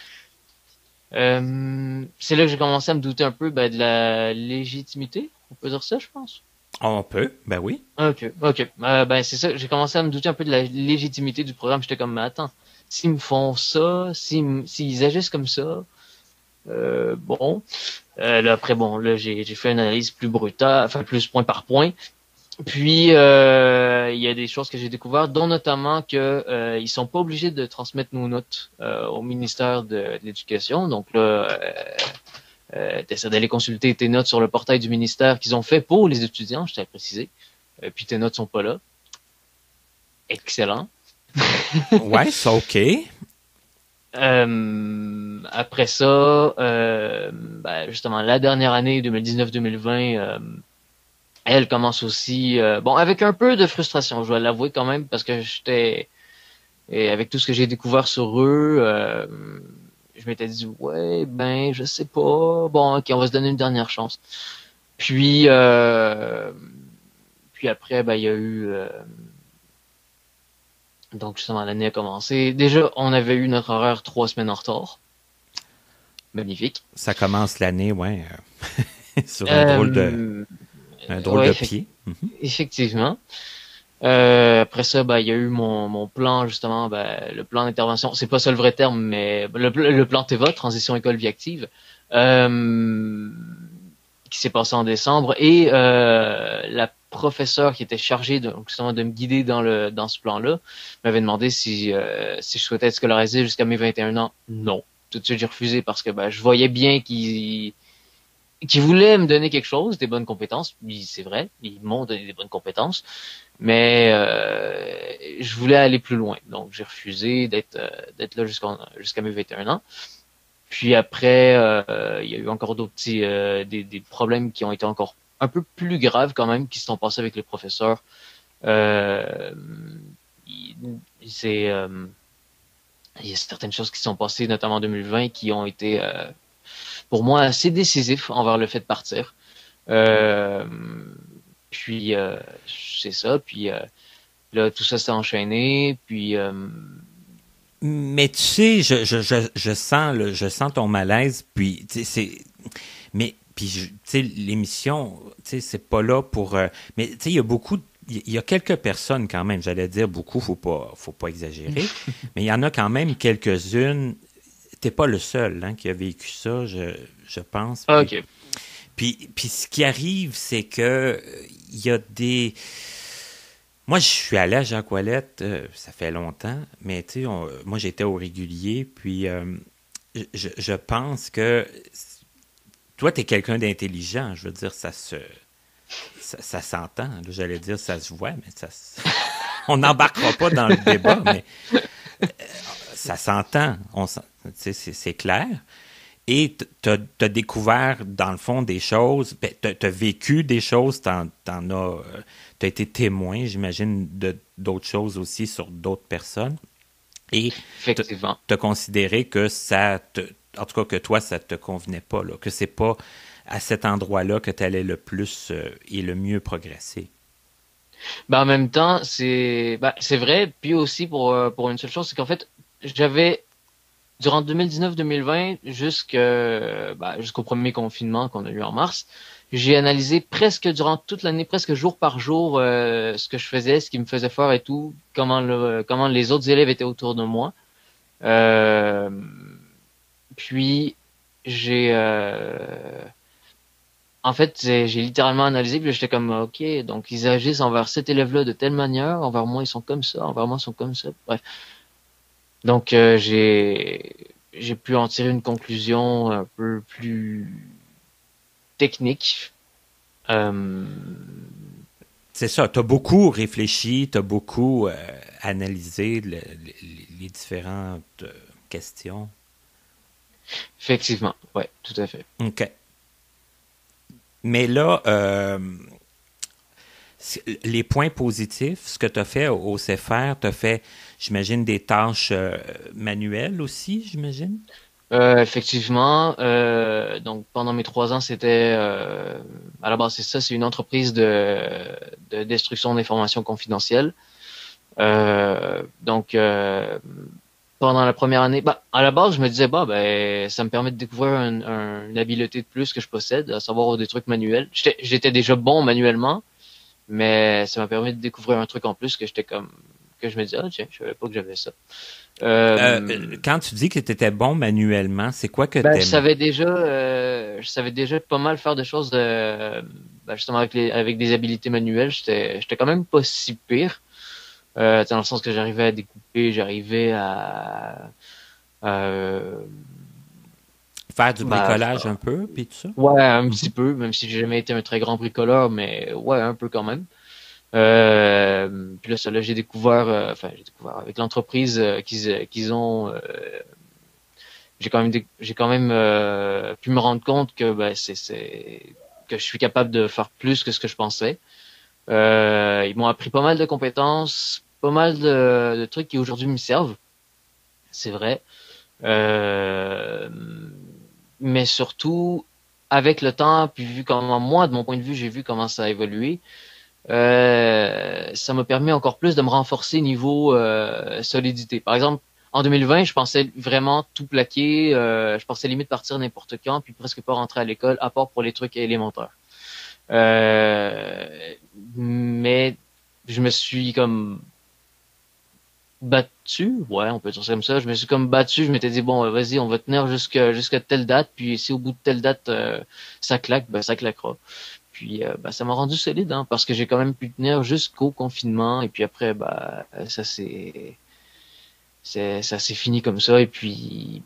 Euh, c'est là que j'ai commencé à me douter un peu ben, de la légitimité. On peut dire ça, je pense. On peut, ben oui. Ok, ok. Euh, ben c'est ça. J'ai commencé à me douter un peu de la légitimité du programme. J'étais comme, mais attends, s'ils me font ça, s'ils, s'ils agissent comme ça, euh, bon. Euh, là après, bon, là j'ai j'ai fait une analyse plus brutale, enfin plus point par point. Puis euh, il y a des choses que j'ai découvertes, dont notamment que euh, ils sont pas obligés de transmettre nos notes euh, au ministère de, de l'Éducation. Donc là, euh, euh, t'essaies d'aller consulter tes notes sur le portail du ministère qu'ils ont fait pour les étudiants, je t'ai précisé. Euh, puis tes notes sont pas là. Excellent. Ouais, c'est OK. Euh, après ça, euh, ben, justement, la dernière année, deux mille dix-neuf deux mille vingt, euh, elle commence aussi, euh, bon, avec un peu de frustration, je dois l'avouer quand même, parce que j'étais, et avec tout ce que j'ai découvert sur eux, euh, je m'étais dit, ouais, ben, je sais pas, bon, ok, on va se donner une dernière chance. Puis, euh, puis après, ben, il y a eu, euh, donc justement, l'année a commencé. Déjà, on avait eu notre horaire trois semaines en retard. Magnifique. Ça commence l'année, ouais, euh, sur un drôle de, Euh, un drôle ouais, de effect- pied. Mhm. effectivement. Euh, après ça, bah, il y a eu mon, mon plan, justement, ben, le plan d'intervention. C'est pas ça le vrai terme, mais le, le plan T E V A, Transition École Vie Active, euh, qui s'est passé en décembre. Et euh, la professeure qui était chargée de, justement de me guider dans le dans ce plan-là m'avait demandé si euh, si je souhaitais être scolarisé jusqu'à mes vingt et un ans. Non. Tout de suite, j'ai refusé parce que ben, je voyais bien qu'il qu'il voulait me donner quelque chose, des bonnes compétences. Oui, c'est vrai, ils m'ont donné des bonnes compétences. Mais euh, je voulais aller plus loin. Donc, j'ai refusé d'être euh, d'être là jusqu'à jusqu'à mes vingt et un ans. Puis après, euh, il y a eu encore d'autres petits, euh, des, des problèmes qui ont été encore un peu plus graves quand même, qui se sont passés avec les professeurs. Euh, c'est, euh, il y a certaines choses qui sont passées, notamment en deux mille vingt, qui ont été, euh, pour moi, assez décisifs envers le fait de partir. Euh, puis euh, c'est ça. Puis euh, là, tout ça s'est enchaîné. Puis euh, mais tu sais, je, je, je, je sens le, je sens ton malaise. Puis tu sais, c'est, mais puis tu sais, l'émission, tu sais, c'est pas là pour. Euh, mais tu sais, il y a beaucoup, il y a quelques personnes quand même. J'allais dire beaucoup, faut pas, faut pas exagérer. Mais il y en a quand même quelques-unes. T'es pas le seul hein, qui a vécu ça, je, je pense. Puis, ah, ok. Puis, puis ce qui arrive, c'est que il y a des. Moi, je suis allé à Jacques Ouellette, euh, ça fait longtemps, mais tu sais, on- moi j'étais au régulier, puis euh, je, je pense que toi, tu es quelqu'un d'intelligent, je veux dire, ça se. Ça, ça s'entend, là, j'allais dire ça se voit, mais ça se- on n'embarquera pas dans le débat, mais euh, ça s'entend, on s'en- tu sais, c'est, c'est clair. Et tu as découvert, dans le fond, des choses, ben, tu as vécu des choses, tu as, euh, t'as été témoin, j'imagine, de, d'autres choses aussi sur d'autres personnes. Et Effectivement. tu as considéré que ça, te, en tout cas que toi, ça te convenait pas, là, que c'est pas à cet endroit-là que tu allais le plus euh, et le mieux progresser. Ben, en même temps, c'est ben, c'est vrai. Puis aussi, pour, euh, pour une seule chose, c'est qu'en fait, j'avais, durant deux mille dix-neuf deux mille vingt, jusque, ben, jusqu'au premier confinement qu'on a eu en mars, j'ai analysé presque durant toute l'année, presque jour par jour, euh, ce que je faisais, ce qui me faisait faire et tout, comment le, comment les autres élèves étaient autour de moi. Euh, puis j'ai, euh, en fait, j'ai j'ai littéralement analysé, puis j'étais comme, ok, donc ils agissent envers cet élève-là de telle manière, envers moi ils sont comme ça, envers moi ils sont comme ça. Bref. Donc euh, j'ai j'ai pu en tirer une conclusion un peu plus technique. Euh, C'est ça, tu as beaucoup réfléchi, tu as beaucoup euh, analysé le, le, les différentes euh, questions. effectivement, ouais, tout à fait. OK. Mais là, euh, les points positifs, ce que tu as fait au C F R, tu as fait, j'imagine, des tâches euh, manuelles aussi, j'imagine? Euh, effectivement, euh, donc pendant mes trois ans, c'était euh, à la base c'est ça, c'est une entreprise de, de destruction d'informations confidentielles. Euh, donc euh, pendant la première année, bah à la base je me disais bah ben ça me permet de découvrir un, un, une habileté de plus que je possède, à savoir des trucs manuels. J'étais, j'étais déjà bon manuellement, mais ça m'a permis de découvrir un truc en plus que j'étais comme que je me disais ah tiens je savais pas que j'avais ça. Euh, Euh, quand tu dis que tu étais bon manuellement, c'est quoi que ben, tu je savais déjà, euh, je savais déjà pas mal faire des choses de, ben, justement avec les, avec des habiletés manuelles. J'étais, j'étais quand même pas si pire. Euh, dans le sens que j'arrivais à découper, j'arrivais à, euh, faire du ben, bricolage un peu, puis tout ça? ouais, un petit peu, même si j'ai jamais été un très grand bricoleur, mais ouais, un peu quand même. Euh, puis là, ça, là, j'ai découvert, euh, enfin, j'ai découvert avec l'entreprise euh, qu'ils, qu'ils ont. Euh, j'ai quand même dé- j'ai quand même euh, pu me rendre compte que ben c'est c'est que je suis capable de faire plus que ce que je pensais. Euh, ils m'ont appris pas mal de compétences, pas mal de, de trucs qui aujourd'hui me servent, c'est vrai. Euh, mais surtout avec le temps, puis vu comment moi, de mon point de vue, j'ai vu comment ça a évolué. Euh, ça m'a permis encore plus de me renforcer niveau euh, solidité. Par exemple, en deux mille vingt, je pensais vraiment tout plaquer, euh, je pensais limite partir n'importe quand, puis presque pas rentrer à l'école, à part pour les trucs élémentaires. Euh, mais je me suis comme battu, ouais, on peut dire ça comme ça. Je me suis comme battu, je m'étais dit bon, vas-y, on va tenir jusqu'à jusqu'à telle date, puis si au bout de telle date euh, ça claque, ben ça claquera. Puis euh, bah, ça m'a rendu solide, hein, parce que j'ai quand même pu tenir jusqu'au confinement. Et puis après, bah ça c'est, c'est ça s'est fini comme ça. Et puis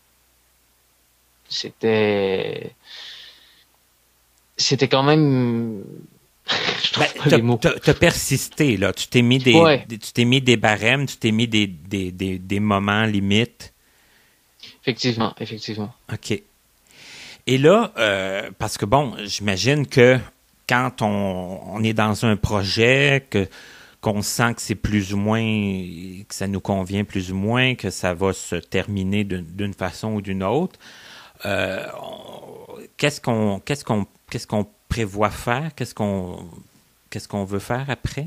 c'était, c'était quand même. Je trouve Ben, pas t'as, les mots. t'as, t'as persisté, là. Tu t'es mis des, Ouais. des- tu t'es mis des barèmes, tu t'es mis des, des, des, des moments limites. Effectivement, effectivement. OK. Et là, euh, parce que bon, j'imagine que quand on, on est dans un projet, que qu'on sent que c'est plus ou moins, que ça nous convient plus ou moins, que ça va se terminer d'une, d'une façon ou d'une autre, euh, on, qu'est-ce qu'on, qu'est-ce qu'on, qu'est-ce qu'on prévoit faire, qu'est-ce qu'on, qu'est-ce qu'on veut faire après?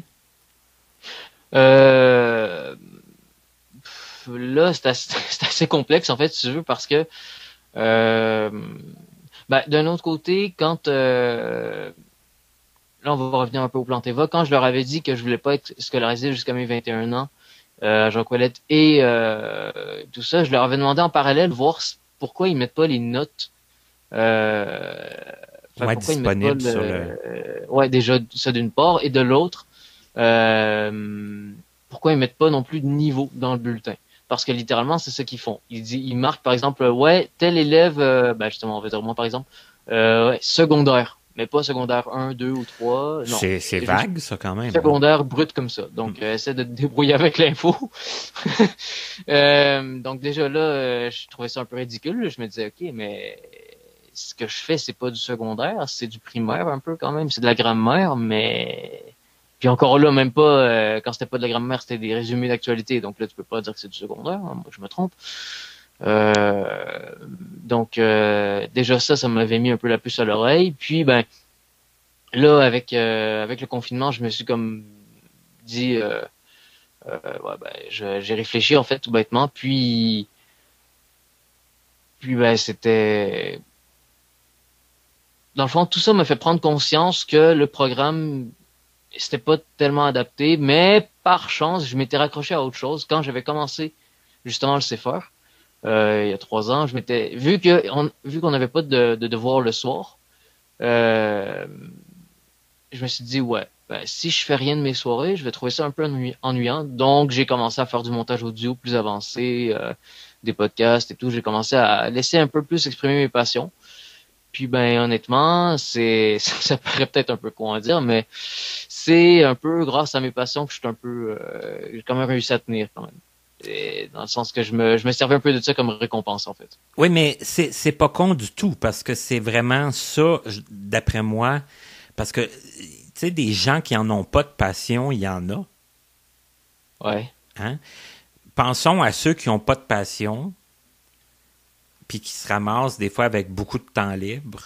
Euh, là, c'est assez, c'est assez complexe en fait, si tu veux, parce que euh, ben, d'un autre côté, quand euh, là, on va revenir un peu au plan Teva. Quand je leur avais dit que je voulais pas être scolarisé jusqu'à mes vingt et un ans, euh, à Jean-Colette et euh, tout ça, je leur avais demandé en parallèle voir pourquoi ils mettent pas les notes. Euh, enfin, Ouais, pourquoi ils mettent pas disponible le, sur le... euh, ouais, déjà ça d'une part, et de l'autre, euh, pourquoi ils mettent pas non plus de niveau dans le bulletin. Parce que littéralement, c'est ce qu'ils font. Ils, disent, ils marquent, par exemple, ouais, tel élève, euh, ben justement, on va dire moi, par exemple, euh, ouais, secondaire. Mais pas secondaire un, deux ou trois. Non. C'est, c'est vague, ça, quand même. Secondaire brut comme ça. Donc, mm. euh, essaie de te débrouiller avec l'info. euh, donc, déjà là, euh, je trouvais ça un peu ridicule. Je me disais, OK, mais ce que je fais, c'est pas du secondaire, c'est du primaire un peu quand même. C'est de la grammaire, mais... Puis encore là, même pas, euh, quand c'était pas de la grammaire, c'était des résumés d'actualité. Donc là, tu peux pas dire que c'est du secondaire. Hein, moi, je me trompe. Euh, donc, euh, déjà ça, ça m'avait mis un peu la puce à l'oreille. Puis, ben, là, avec euh, avec le confinement, je me suis comme dit, euh, euh, ouais, ben, je, j'ai réfléchi en fait tout bêtement. Puis, puis ben, c'était, dans le fond, tout ça m'a fait prendre conscience que le programme c'était pas tellement adapté, mais par chance, je m'étais raccroché à autre chose quand j'avais commencé justement le C F E R. Euh, il y a trois ans, je m'étais vu que on, vu qu'on n'avait pas de, de devoir le soir, euh, je me suis dit ouais, ben, si je fais rien de mes soirées, je vais trouver ça un peu ennuy- ennuyant. Donc j'ai commencé à faire du montage audio plus avancé, euh, des podcasts et tout. J'ai commencé à laisser un peu plus exprimer mes passions. Puis ben honnêtement, c'est ça, ça paraît peut-être un peu con à dire, mais c'est un peu grâce à mes passions que je suis un peu euh, j'ai quand même réussi à tenir quand même. Et dans le sens que je me je me servais un peu de ça comme récompense en fait. Oui, mais c'est c'est pas con du tout parce que c'est vraiment ça, d'après moi, parce que tu sais des gens qui en ont pas de passion, il y en a. Ouais. Hein? Pensons à ceux qui ont pas de passion, puis qui se ramassent des fois avec beaucoup de temps libre.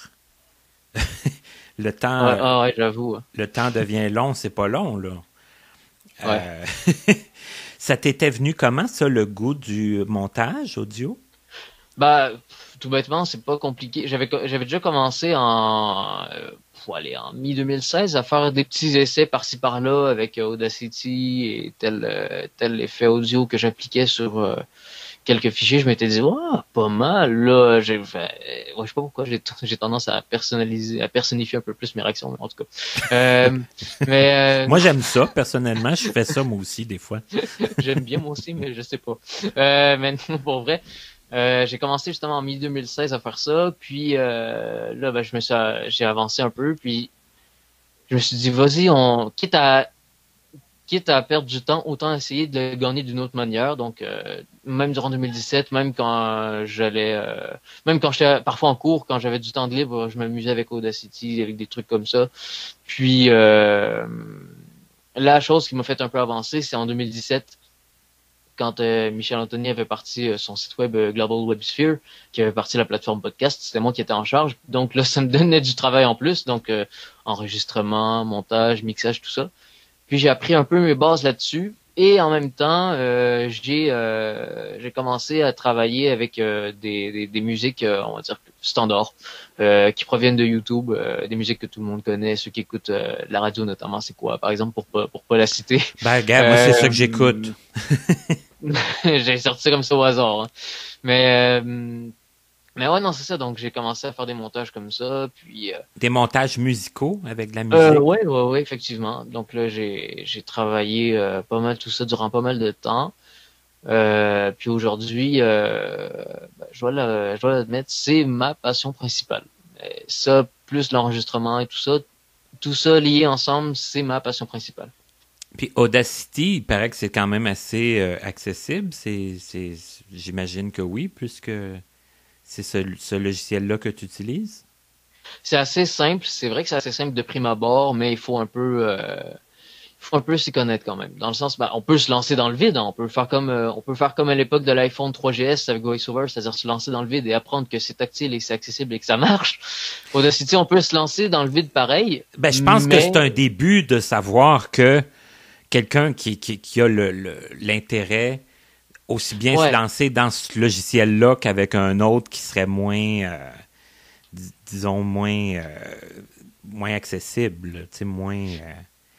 le temps, ouais, ah ouais, j'avoue. Le temps devient long, c'est pas long là. Ouais. Euh, ça t'était venu comment ça, le goût du montage audio? Bah, tout bêtement, c'est pas compliqué. J'avais j'avais déjà commencé en euh, faut aller en mi deux mille seize à faire des petits essais par-ci par-là avec euh, Audacity et tel euh, tel effet audio que j'appliquais sur euh, quelques fichiers. Je m'étais dit ouais, pas mal là. J'ai fait, ouais, je sais pas pourquoi j'ai j'ai tendance à personnaliser, à personnifier un peu plus mes réactions. En tout cas, euh, mais euh, moi j'aime ça personnellement. Je fais ça moi aussi des fois. J'aime bien moi aussi, mais je sais pas. Euh, mais non, pour vrai. Euh, j'ai commencé justement en mi deux mille seize à faire ça, puis euh, là ben je me suis j'ai avancé un peu, puis je me suis dit vas-y, on quitte à quitte à perdre du temps, autant essayer de le gagner d'une autre manière. Donc euh, même durant deux mille dix-sept, même quand j'allais euh, même quand j'étais parfois en cours, quand j'avais du temps de libre, je m'amusais avec Audacity, avec des trucs comme ça. Puis euh, la chose qui m'a fait un peu avancer, c'est en deux mille dix-sept quand euh, Michel Anthony avait parti euh, son site web euh, Global Websphere, qui avait parti la plateforme podcast, c'était moi qui étais en charge. Donc là, ça me donnait du travail en plus, donc euh, enregistrement, montage, mixage, tout ça. Puis j'ai appris un peu mes bases là-dessus, et en même temps, euh, j'ai euh, j'ai commencé à travailler avec euh, des, des des musiques, euh, on va dire standards, euh, qui proviennent de YouTube, euh, des musiques que tout le monde connaît, ceux qui écoutent euh, la radio notamment, c'est quoi, par exemple, pour pas pour pas la citer. Ben regarde, moi c'est ça que j'écoute. J'ai sorti ça comme ça au hasard. Hein. Mais euh, mais ouais non c'est ça, donc j'ai commencé à faire des montages comme ça, puis euh, des montages musicaux avec de la musique. Euh, ouais ouais ouais effectivement. Donc là j'ai j'ai travaillé euh, pas mal tout ça durant pas mal de temps. Euh, puis aujourd'hui, euh, ben, je dois le, je dois l'admettre, c'est ma passion principale. Et ça plus l'enregistrement et tout ça, tout ça lié ensemble, c'est ma passion principale. Puis Audacity, il paraît que c'est quand même assez euh, accessible. C'est, c'est, j'imagine que oui, puisque c'est ce, ce logiciel-là que tu utilises. C'est assez simple. C'est vrai que c'est assez simple de prime abord, mais il faut un peu, euh, il faut un peu s'y connaître quand même. Dans le sens, ben, on peut se lancer dans le vide. Hein. On peut faire comme, euh, on peut faire comme à l'époque de l'iPhone trois G S avec VoiceOver, c'est-à-dire se lancer dans le vide et apprendre que c'est tactile et que c'est accessible et que ça marche. Audacity, on peut se lancer dans le vide pareil. Ben, je pense mais... que c'est un début de savoir que quelqu'un qui, qui, qui a le, le, l'intérêt aussi bien ouais. se lancer dans ce logiciel-là qu'avec un autre qui serait moins, euh, dis, disons, moins, euh, moins accessible, tu sais, moins... Euh,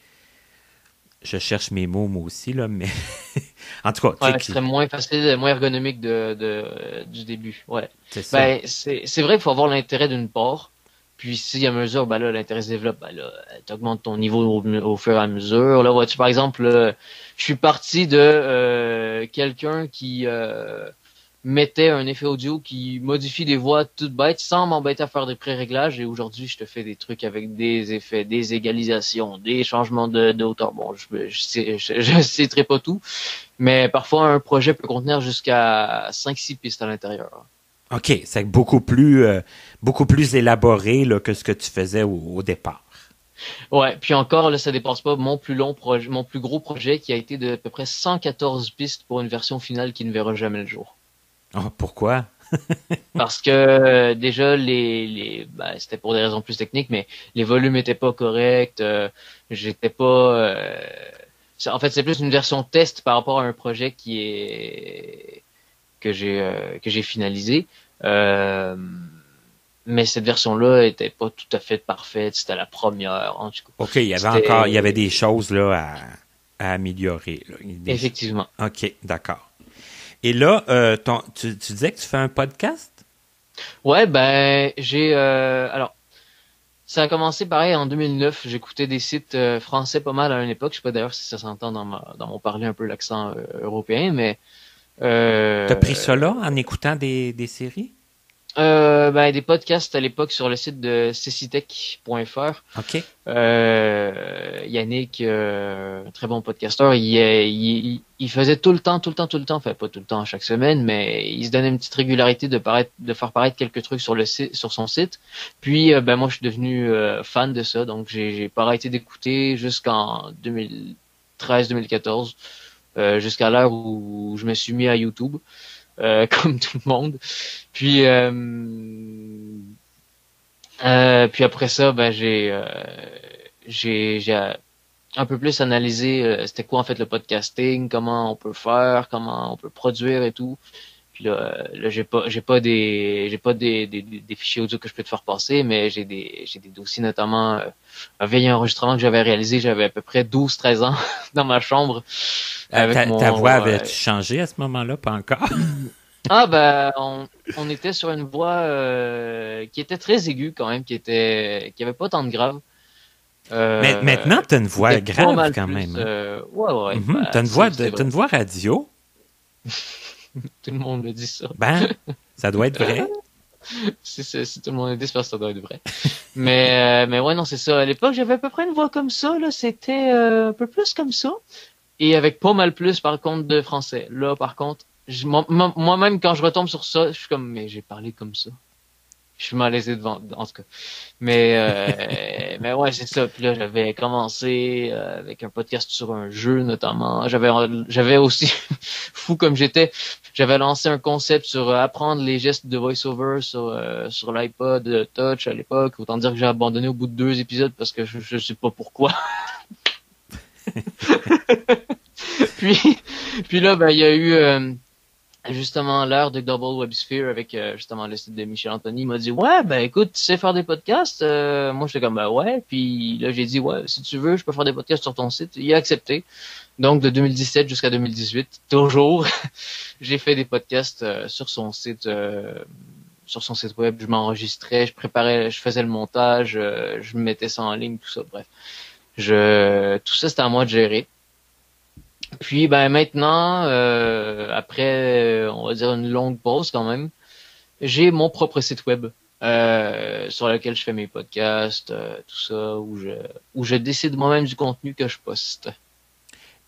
je cherche mes mots, moi aussi, là, mais... en tout cas... Ouais, ce serait moins facile, moins ergonomique de, de, euh, du début, ouais. C'est ça. Ben, c'est, c'est vrai qu'il faut avoir l'intérêt d'une part, puis si à mesure, ben là, l'intérêt se développe, ben là, t'augmentes ton niveau au, au fur et à mesure. Là, vois-tu, par exemple, là, je suis parti de euh, quelqu'un qui euh, mettait un effet audio qui modifie des voix toutes bêtes sans m'embêter à faire des pré-réglages, et aujourd'hui, je te fais des trucs avec des effets, des égalisations, des changements de, de hauteur. Bon, je je, je, je citerai pas tout, mais parfois, un projet peut contenir jusqu'à cinq six pistes à l'intérieur. OK, c'est beaucoup plus euh, beaucoup plus élaboré là, que ce que tu faisais au, au départ. Ouais, puis encore, là, ça dépasse pas mon plus long projet, mon plus gros projet qui a été de à peu près cent quatorze pistes pour une version finale qui ne verra jamais le jour. Oh, pourquoi? Parce que euh, déjà, les, les ben, c'était pour des raisons plus techniques, mais les volumes étaient pas corrects, euh, j'étais pas... Euh, en fait, c'est plus une version test par rapport à un projet qui est... que j'ai euh, que j'ai finalisé. Euh, mais cette version-là était pas tout à fait parfaite. C'était la première. En tout cas. OK, il y avait c'était... encore, il y avait des choses là à, à améliorer. Là. Des... Effectivement. OK, d'accord. Et là, euh, ton, tu, tu disais que tu fais un podcast? Ouais, ben j'ai euh, alors ça a commencé pareil en deux mille neuf. J'écoutais des sites euh, français pas mal à une époque. Je sais pas d'ailleurs si ça s'entend dans ma dans mon parler un peu l'accent euh, européen, mais Euh, T'as pris ça là en écoutant des, des séries? Euh, ben, des podcasts à l'époque sur le site de cecitech point f r. OK. Euh, Yannick, euh, très bon podcasteur, il, il, il faisait tout le temps, tout le temps, tout le temps, enfin pas tout le temps chaque semaine, mais il se donnait une petite régularité de paraître, de faire paraître quelques trucs sur le site, sur son site. Puis, euh, ben moi, je suis devenu euh, fan de ça, donc j'ai, j'ai pas arrêté d'écouter jusqu'en deux mille treize deux mille quatorze. Euh, jusqu'à l'heure où je me suis mis à YouTube, euh, comme tout le monde. Puis, euh, euh, puis après ça, ben j'ai, euh, j'ai, j'ai un peu plus analysé euh, c'était quoi en fait le podcasting, comment on peut faire, comment on peut produire et tout. Puis là, là j'ai pas, j'ai pas des, j'ai pas des, des, des fichiers audio que je peux te faire passer, mais j'ai des, j'ai des dossiers notamment euh, un vieil enregistrement que j'avais réalisé, j'avais à peu près douze treize ans dans ma chambre. Avec ta, mon, ta voix avait-tu euh, changé à ce moment-là? Pas encore? Ah ben, on, on était sur une voix euh, qui était très aiguë quand même, qui était, qui avait pas tant de grave. Euh, Mais maintenant, t'as une voix grave quand plus, même. Hein? Euh, ouais, ouais. Mm-hmm. Ben, t'as une voix, de, t'as une voix radio. Tout le monde me dit ça. Ben, ça doit être vrai. si, si, si tout le monde le dit, c'est parce que ça doit être vrai. mais, euh, mais ouais, non, c'est ça. À l'époque, j'avais à peu près une voix comme ça. Là, c'était euh, un peu plus comme ça. Et avec pas mal plus, par contre, de français. Là, par contre, je, moi, moi-même, quand je retombe sur ça, je suis comme, mais j'ai parlé comme ça. Je suis malaisé devant, en tout cas. Mais, euh, mais ouais, c'est ça. Puis là, j'avais commencé euh, avec un podcast sur un jeu, notamment. J'avais, j'avais aussi, fou comme j'étais, j'avais lancé un concept sur euh, apprendre les gestes de voice-over sur, euh, sur l'iPod Touch à l'époque. Autant dire que j'ai abandonné au bout de deux épisodes parce que je, je sais pas pourquoi. puis, puis là, ben, il y a eu euh, justement l'heure de Double Websphere avec euh, justement le site de Michel Anthony. Il m'a dit ouais, ben écoute, tu sais faire des podcasts. Euh, moi, j'étais comme ben ouais. Puis là, j'ai dit ouais, si tu veux, je peux faire des podcasts sur ton site. Il a accepté. Donc de deux mille dix-sept jusqu'à deux mille dix-huit, toujours, j'ai fait des podcasts euh, sur son site. Euh, sur son site web, je m'enregistrais, je préparais, je faisais le montage, euh, je mettais ça en ligne, tout ça. Bref. Je, tout ça, c'était à moi de gérer. Puis, ben maintenant, euh, après, on va dire une longue pause quand même, j'ai mon propre site web euh, sur lequel je fais mes podcasts, euh, tout ça, où je, où je décide moi-même du contenu que je poste.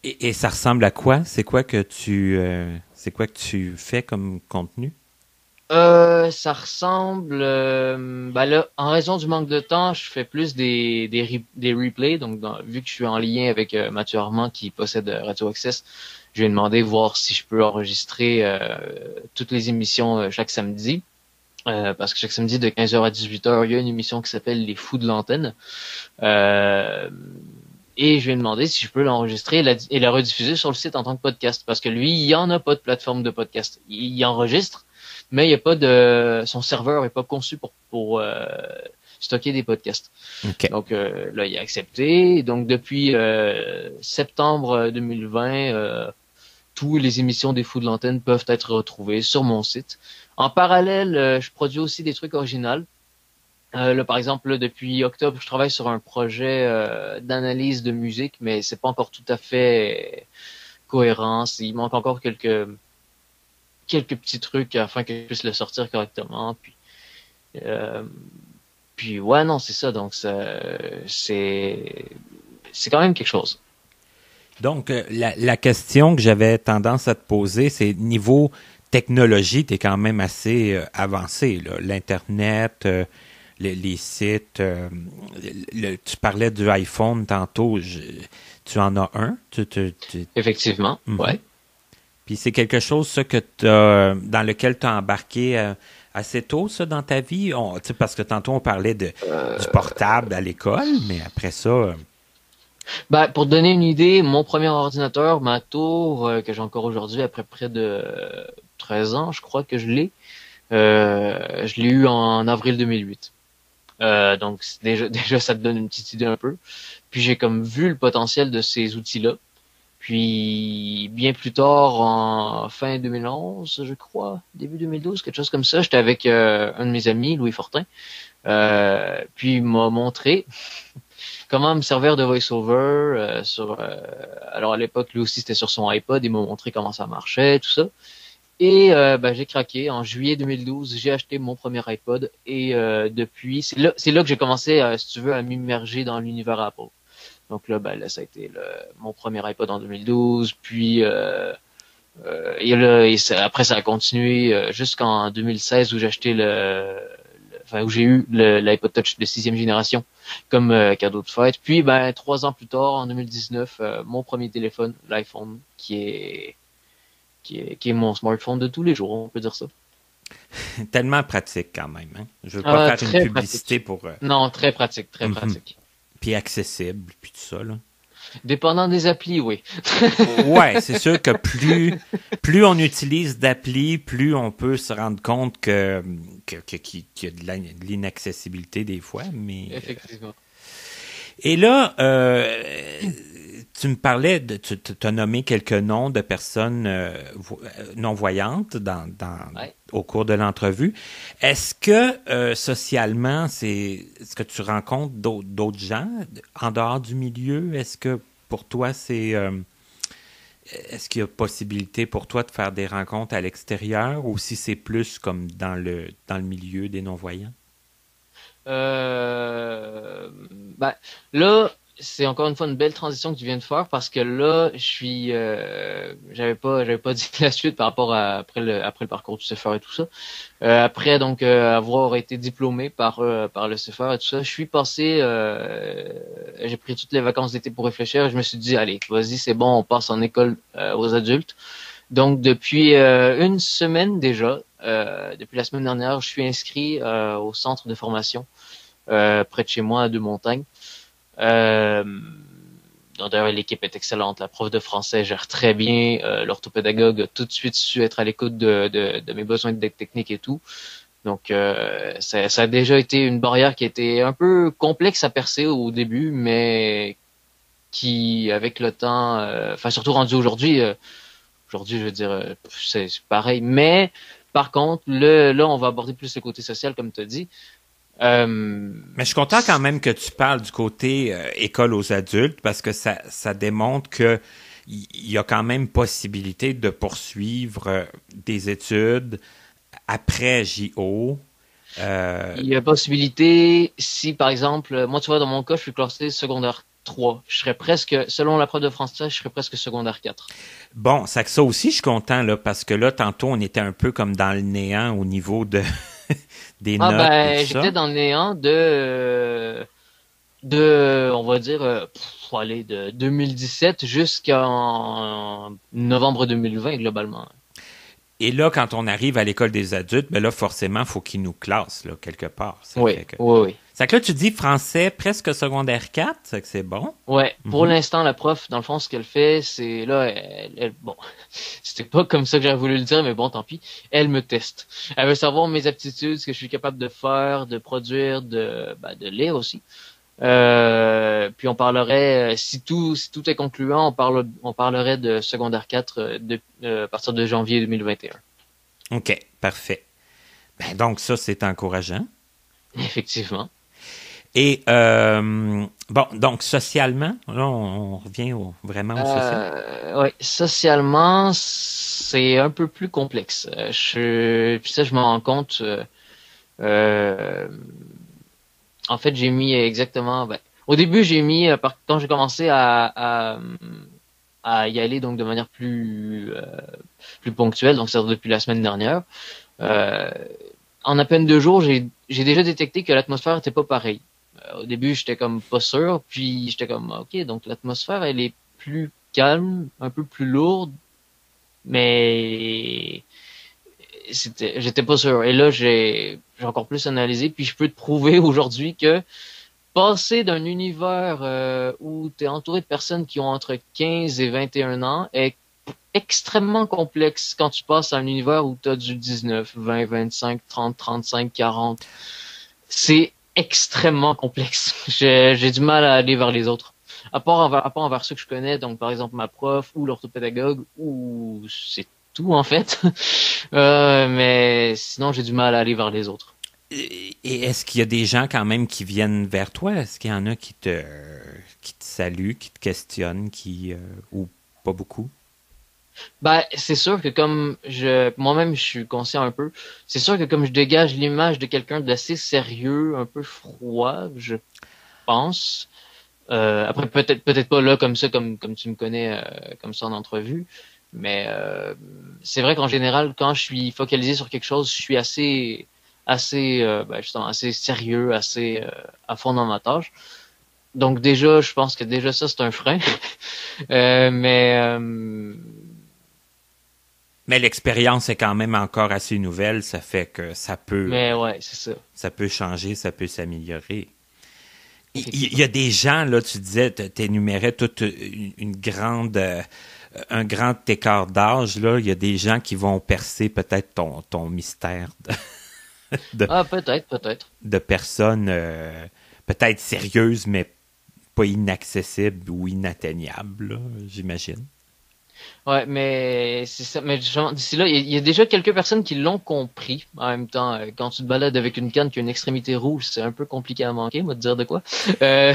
Et, et ça ressemble à quoi? C'est quoi que tu euh, c'est quoi que tu fais comme contenu? Euh, ça ressemble, euh, ben là, en raison du manque de temps, je fais plus des des, re- des replays. Donc, dans- vu que je suis en lien avec euh, Mathieu Armand qui possède euh, Radio Access, je lui ai demandé voir si je peux enregistrer euh, toutes les émissions euh, chaque samedi. Euh, parce que chaque samedi de quinze heures à dix-huit heures, il y a une émission qui s'appelle Les Fous de l'antenne. Euh, et je lui ai demandé si je peux l'enregistrer et la, et la rediffuser sur le site en tant que podcast. Parce que lui, il n'y en a pas de plateforme de podcast. Il, il enregistre, mais il y a pas de, son serveur est pas conçu pour, pour euh, stocker des podcasts. OK. Donc euh, là, il a accepté. Donc depuis euh, septembre deux mille vingt, euh, toutes les émissions des Fous de l'antenne peuvent être retrouvées sur mon site. En parallèle, euh, je produis aussi des trucs originaux. Euh, là, par exemple, là, depuis octobre, je travaille sur un projet euh, d'analyse de musique, mais c'est pas encore tout à fait cohérent. Il manque encore quelques quelques petits trucs afin que je puisse le sortir correctement. Puis, euh, puis ouais, non, c'est ça. Donc, ça, c'est c'est quand même quelque chose. Donc, euh, la, la question que j'avais tendance à te poser, c'est niveau technologie, tu es quand même assez euh, avancé, là. L'Internet, euh, les, les sites, euh, le, tu parlais du iPhone tantôt, je, tu en as un? Tu, tu, tu... Effectivement, Mhm. ouais. Puis c'est quelque chose, ça, que t'as, dans lequel tu as embarqué euh, assez tôt, ça, dans ta vie? On, tu sais, parce que tantôt, on parlait de, Euh, du portable à l'école, mais après ça... euh, Ben, pour te donner une idée, mon premier ordinateur, ma tour, euh, que j'ai encore aujourd'hui après près de treize ans, je crois que je l'ai, euh, je l'ai eu en avril deux mille huit. Euh, donc c'est déjà, déjà, ça te donne une petite idée un peu. Puis j'ai comme vu le potentiel de ces outils-là. Puis bien plus tard, en fin deux mille onze, je crois, début deux mille douze, quelque chose comme ça, j'étais avec euh, un de mes amis, Louis Fortin. Euh, puis il m'a montré comment me servir de VoiceOver euh, sur. Euh, alors à l'époque, lui aussi c'était sur son iPod. Il m'a montré comment ça marchait, tout ça. Et euh, ben, j'ai craqué. En juillet deux mille douze, j'ai acheté mon premier iPod. Et euh, depuis, c'est là, c'est là que j'ai commencé, euh, si tu veux, à m'immerger dans l'univers Apple. Donc là, ben, là, ça a été le, mon premier iPod en deux mille douze. Puis euh, euh, et là, et ça, après, ça a continué euh, jusqu'en deux mille seize où j'ai acheté le, le enfin où j'ai eu le, l'iPod Touch de sixième génération comme euh, cadeau de fête. Puis, ben, trois ans plus tard, en deux mille dix-neuf, euh, mon premier téléphone, l'iPhone, qui est, qui est, qui est mon smartphone de tous les jours, on peut dire ça. tellement pratique quand même. Hein? Je veux pas Euh, faire très une publicité pratique. pour... euh, Non, très pratique, très Mhm. pratique. puis accessible, puis tout ça, là. Dépendant des applis, oui. Ouais, c'est sûr que plus plus on utilise d'applis, plus on peut se rendre compte que que que- qu'il y a de la- de l'inaccessibilité des fois. Mais Effectivement. et là, euh, tu me parlais de tu tu as nommé quelques noms de personnes euh, vo- euh, non voyantes dans dans Ouais. au cours de l'entrevue. Est-ce que euh, socialement, c'est est-ce que tu rencontres d'autres d'autres gens en dehors du milieu? Est-ce que pour toi, c'est euh, est-ce qu'il y a possibilité pour toi de faire des rencontres à l'extérieur ou si c'est plus comme dans le dans le milieu des non-voyants? Euh, ben, là, c'est encore une fois une belle transition que tu viens de faire parce que là, je suis, euh, j'avais pas, j'avais pas dit la suite par rapport à après le après le parcours du C F R et tout ça. Euh, après donc euh, avoir été diplômé par euh, par le C F R et tout ça, je suis passé, euh, j'ai pris toutes les vacances d'été pour réfléchir. Je me suis dit allez, vas-y, c'est bon, on passe en école euh, aux adultes. Donc depuis euh, une semaine déjà, euh, depuis la semaine dernière, je suis inscrit euh, au centre de formation euh, près de chez moi à Deux-Montagnes. Euh, D'ailleurs, l'équipe est excellente. La prof de français gère très bien. Euh, l'orthopédagogue a tout de suite su être à l'écoute de, de, de mes besoins de technique et tout. Donc, euh, ça, ça a déjà été une barrière qui a été un peu complexe à percer au début, mais qui, avec le temps, euh, enfin surtout rendu aujourd'hui, euh, aujourd'hui, je veux dire, euh, c'est c'est pareil. Mais par contre, le, là, on va aborder plus le côté social, comme tu as dit. Euh, Mais je suis content quand même que tu parles du côté euh, école aux adultes parce que ça, ça démontre que il y, y a quand même possibilité de poursuivre euh, des études après J O. Euh, Il y a possibilité, si par exemple, moi tu vois, dans mon cas, je suis classé secondaire trois. Je serais presque, selon la prof de français, je serais presque secondaire quatre. Bon, ça, ça aussi, je suis content, là, parce que là, tantôt, on était un peu comme dans le néant au niveau de des Ah notes et ben, tout ça. j'étais dans le néant de, euh, de, on va dire, euh, pff, allez, de deux mille dix-sept jusqu'en novembre deux mille vingt, globalement. Et là, quand on arrive à l'école des adultes, ben là, forcément, il faut qu'ils nous classent, là, quelque part. Ça Oui, fait que... oui, oui. Ça fait que là, tu dis français presque secondaire quatre, ça fait que c'est bon. Ouais, pour Mhm. l'instant, la prof, dans le fond, ce qu'elle fait, c'est, là, elle, elle- bon, c'était pas comme ça que j'aurais voulu le dire, mais bon, tant pis. Elle me teste. Elle veut savoir mes aptitudes, ce que je suis capable de faire, de produire, de, bah, de lire aussi. Euh, puis on parlerait, euh, si tout, si tout est concluant, on parle, on parlerait de secondaire quatre euh, de, euh, à partir de janvier deux mille vingt et un. OK, parfait. Ben, donc, ça, c'est encourageant. Effectivement. Et, euh, bon, donc, socialement, là, on, on revient au, vraiment au social. Euh, ouais, socialement, c'est un peu plus complexe. Euh, je, puis ça, je m'en rends compte. Euh, euh, en fait, j'ai mis exactement. Ben, au début, j'ai mis euh, par- quand j'ai commencé à, à, à y aller donc de manière plus euh, plus ponctuelle, donc c'est depuis la semaine dernière. Euh, en à peine deux jours, j'ai j'ai déjà détecté que l'atmosphère était pas pareille. Euh, au début, j'étais comme pas sûr, puis j'étais comme ok, donc l'atmosphère elle est plus calme, un peu plus lourde, mais c'était j'étais pas sûr. Et là, j'ai j'ai encore plus analysé, puis je peux te prouver aujourd'hui que passer d'un univers euh, où tu es entouré de personnes qui ont entre quinze et vingt et un ans est extrêmement complexe quand tu passes à un univers où tu as du dix-neuf, vingt, vingt-cinq, trente, trente-cinq, quarante. C'est extrêmement complexe. J'ai, j'ai du mal à aller vers les autres. À part, envers, à part envers ceux que je connais, donc par exemple ma prof ou l'orthopédagogue, ou c'est tout en fait. euh, mais sinon, j'ai du mal à aller vers les autres. Et et est-ce qu'il y a des gens quand même qui viennent vers toi? Est-ce qu'il y en a qui te, qui te saluent, qui te questionnent, qui, euh, ou pas beaucoup? Ben, c'est sûr que comme je, moi-même, je suis conscient un peu. C'est sûr que comme je dégage l'image de quelqu'un d'assez sérieux, un peu froid, je pense. Euh, après, peut-être, peut-être pas là comme ça, comme comme tu me connais, euh, comme ça en entrevue. Mais euh, c'est vrai qu'en général, quand je suis focalisé sur quelque chose, je suis assez, assez, euh, ben, justement, assez sérieux, assez euh, à fond dans ma tâche. Donc déjà, je pense que déjà ça, c'est un frein. Euh, mais euh, Mais l'expérience est quand même encore assez nouvelle, ça fait que ça peut, mais ouais, c'est ça. ça peut changer, ça peut s'améliorer. Il il y, Effectivement. a des gens, là, tu disais, tu énumérais toute une, une grande, euh, un grand écart d'âge, là. Il y a des gens qui vont percer peut-être ton, ton mystère de, de, Ah, peut-être, peut-être. de personnes euh, peut-être sérieuses, mais pas inaccessibles ou inatteignables, là, j'imagine. Ouais, mais c'est ça. Mais genre, d'ici là, il y, a il y a déjà quelques personnes qui l'ont compris. En même temps, euh, quand tu te balades avec une canne qui a une extrémité rouge, c'est un peu compliqué à manquer, moi, de dire de quoi. Euh,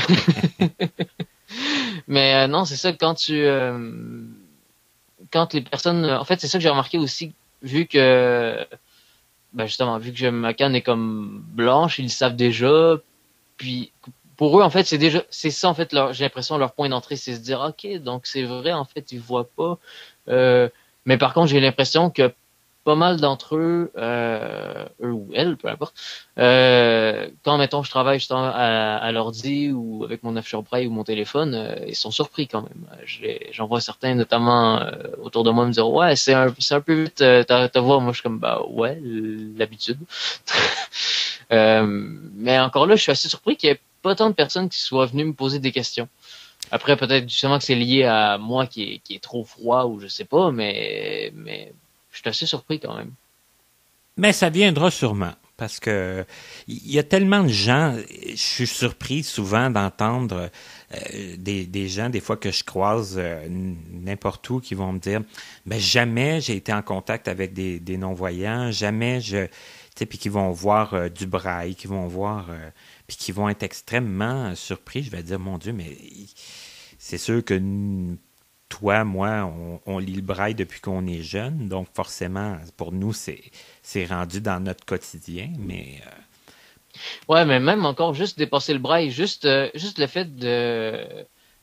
mais euh, non, c'est ça. Quand tu, euh, quand les personnes, en fait, c'est ça que j'ai remarqué aussi, vu que, ben justement, vu que je- ma canne est comme blanche, ils le savent déjà. Puis pour eux, en fait, c'est déjà, c'est ça en fait. Leur, j'ai l'impression leur point d'entrée, c'est se dire, ok, donc c'est vrai, en fait, ils voient pas. Euh, mais par contre, j'ai l'impression que pas mal d'entre eux, euh, eux ou elles, peu importe, euh, quand mettons je travaille justement à, à l'ordi ou avec mon After Braille ou mon téléphone, euh, ils sont surpris quand même. Je les- j'en vois certains notamment euh, autour de moi me dire ouais c'est un c'est un peu vite euh, ta, ta voix. Moi je suis comme bah ouais l'habitude. euh, mais encore là je suis assez surpris qu'il y ait pas tant de personnes qui soient venues me poser des questions. Après peut-être justement que c'est lié à moi qui est qui est trop froid ou je sais pas, mais mais je suis assez surpris quand même. Mais ça viendra sûrement, parce que il y a tellement de gens, je suis surpris souvent d'entendre euh, des, des gens, des fois que je croise euh, n'importe où, qui vont me dire, ben jamais j'ai été en contact avec des, des non-voyants, jamais je, tu sais, puis qui vont voir euh, du braille, qui vont voir, euh, puis qui vont être extrêmement surpris. Je vais dire, mon Dieu, mais c'est sûr que nous, toi, moi, on, on lit le braille depuis qu'on est jeune, donc forcément, pour nous, c'est c'est rendu dans notre quotidien, mais euh, Ouais, mais même encore juste dépasser le braille, juste euh, juste le fait de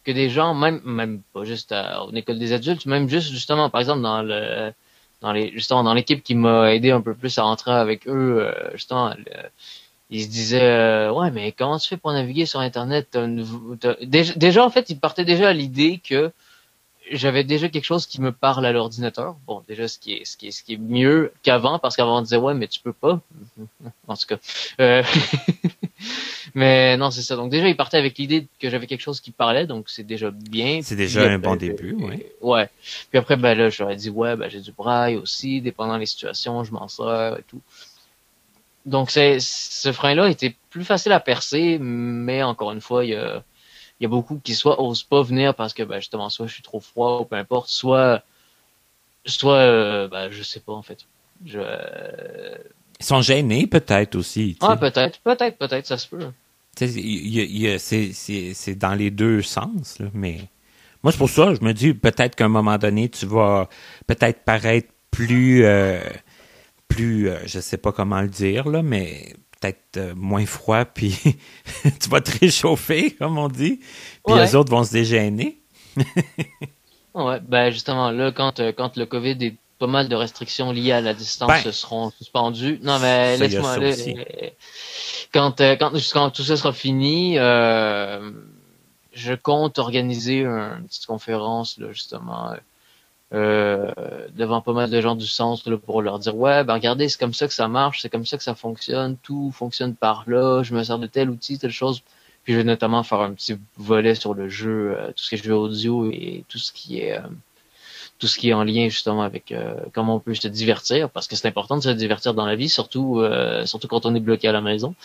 que des gens, même même pas juste à, en école des adultes, même juste justement, par exemple dans le dans les justement dans l'équipe qui m'a aidé un peu plus à entrer avec eux, euh, justement, le, ils se disaient euh, ouais mais comment tu fais pour naviguer sur Internet? T'as une, t'as, déjà, déjà en fait ils partaient déjà à l'idée que j'avais déjà quelque chose qui me parle à l'ordinateur. Bon, déjà, ce qui est, ce qui est, ce qui est mieux qu'avant, parce qu'avant on disait, ouais, mais tu peux pas. En tout cas. Euh... mais non, c'est ça. Donc déjà, il partait avec l'idée que j'avais quelque chose qui parlait, donc c'est déjà bien. C'est déjà Puis, un ben, bon début, oui. Ouais. Puis après, ben là, j'aurais dit, ouais, ben j'ai du braille aussi, dépendant des situations, je m'en sers et tout. Donc c'est, ce frein-là était plus facile à percer, mais encore une fois, il y a, il y a beaucoup qui soit osent pas venir parce que ben justement soit je suis trop froid ou peu importe, soit soit euh, ben je sais pas en fait. Je euh... Ils sont gênés peut-être aussi. Ah peut-être, peut-être, peut-être, ça se peut. Tu sais, il y a, il y a, c'est, c'est, c'est dans les deux sens, là, mais moi c'est pour ça, je me dis peut-être qu'à un moment donné, tu vas peut-être paraître plus euh, plus euh, je sais pas comment le dire là, mais peut-être euh, moins froid, puis tu vas te réchauffer, comme on dit, puis ouais. les autres vont se dégêner. Ouais, ben justement, là, quand, euh, quand le COVID et pas mal de restrictions liées à la distance ben, seront suspendues. Non, mais ça, laisse-moi là. Quand, euh, quand, quand tout ça sera fini, euh, je compte organiser une petite conférence, là, justement, euh, devant pas mal de gens du centre là, pour leur dire ouais ben regardez c'est comme ça que ça marche, c'est comme ça que ça fonctionne, tout fonctionne par là, je me sers de tel outil, telle chose, puis je vais notamment faire un petit volet sur le jeu, euh, tout ce qui est jeu audio et tout ce qui est euh, tout ce qui est en lien justement avec euh, comment on peut se divertir, parce que c'est important de se divertir dans la vie, surtout euh, surtout quand on est bloqué à la maison.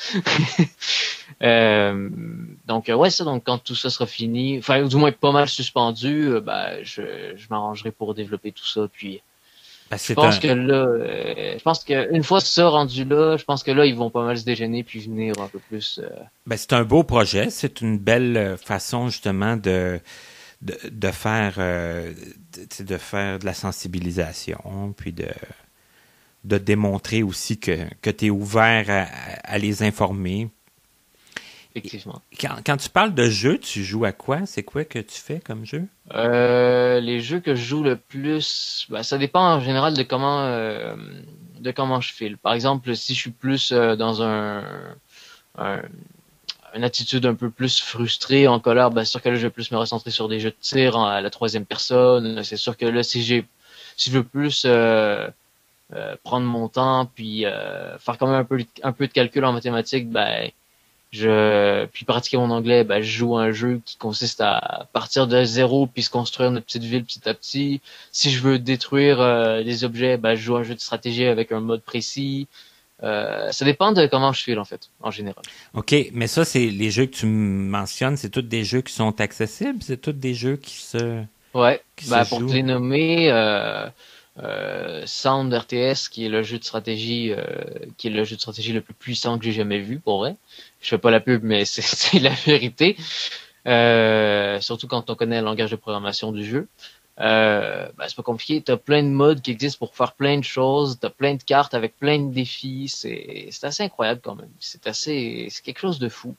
euh, donc ouais ça, donc quand tout ça sera fini, enfin du moins pas mal suspendu, euh, ben je, je m'arrangerai pour développer tout ça, puis ben, je pense un... que là euh, je pense que une fois ça rendu là, je pense que là ils vont pas mal se déjeuner puis venir un peu plus. Euh... Ben c'est un beau projet, c'est une belle façon justement de De, de faire euh, de, de faire de la sensibilisation, puis de, de démontrer aussi que, que tu es ouvert à, à les informer. Effectivement. Quand, quand tu parles de jeu, tu joues à quoi? C'est quoi que tu fais comme jeu? Euh, les jeux que je joue le plus, ben, ça dépend en général de comment euh, de comment je file. Par exemple, si je suis plus euh, dans un, un une attitude un peu plus frustrée, en colère, ben c'est sûr que là, je vais plus me recentrer sur des jeux de tir en, à la troisième personne. C'est sûr que là, si j'ai, si je veux plus euh, euh, prendre mon temps, puis euh, faire quand même un peu, un peu de calcul en mathématiques, ben je, puis pratiquer mon anglais, ben je joue à un jeu qui consiste à partir de zéro puis se construire notre petite ville petit à petit. Si je veux détruire euh, des objets, ben je joue à un jeu de stratégie avec un mode précis. Euh, ça dépend de comment je file, en fait, en général. OK, mais ça, c'est les jeux que tu mentionnes, c'est tous des jeux qui sont accessibles? C'est tous des jeux qui se Ouais, qui ben, se pour jouent? te les nommer, euh, euh, Sound R T S, qui est le jeu de stratégie, euh, qui est le jeu de stratégie le plus puissant que j'ai jamais vu, pour vrai. Je fais pas la pub, mais c'est, c'est la vérité. Euh, surtout quand on connaît le langage de programmation du jeu. Euh, ben, c'est pas compliqué. T'as plein de modes qui existent pour faire plein de choses. T'as plein de cartes avec plein de défis. C'est, c'est assez incroyable quand même. C'est assez, c'est quelque chose de fou.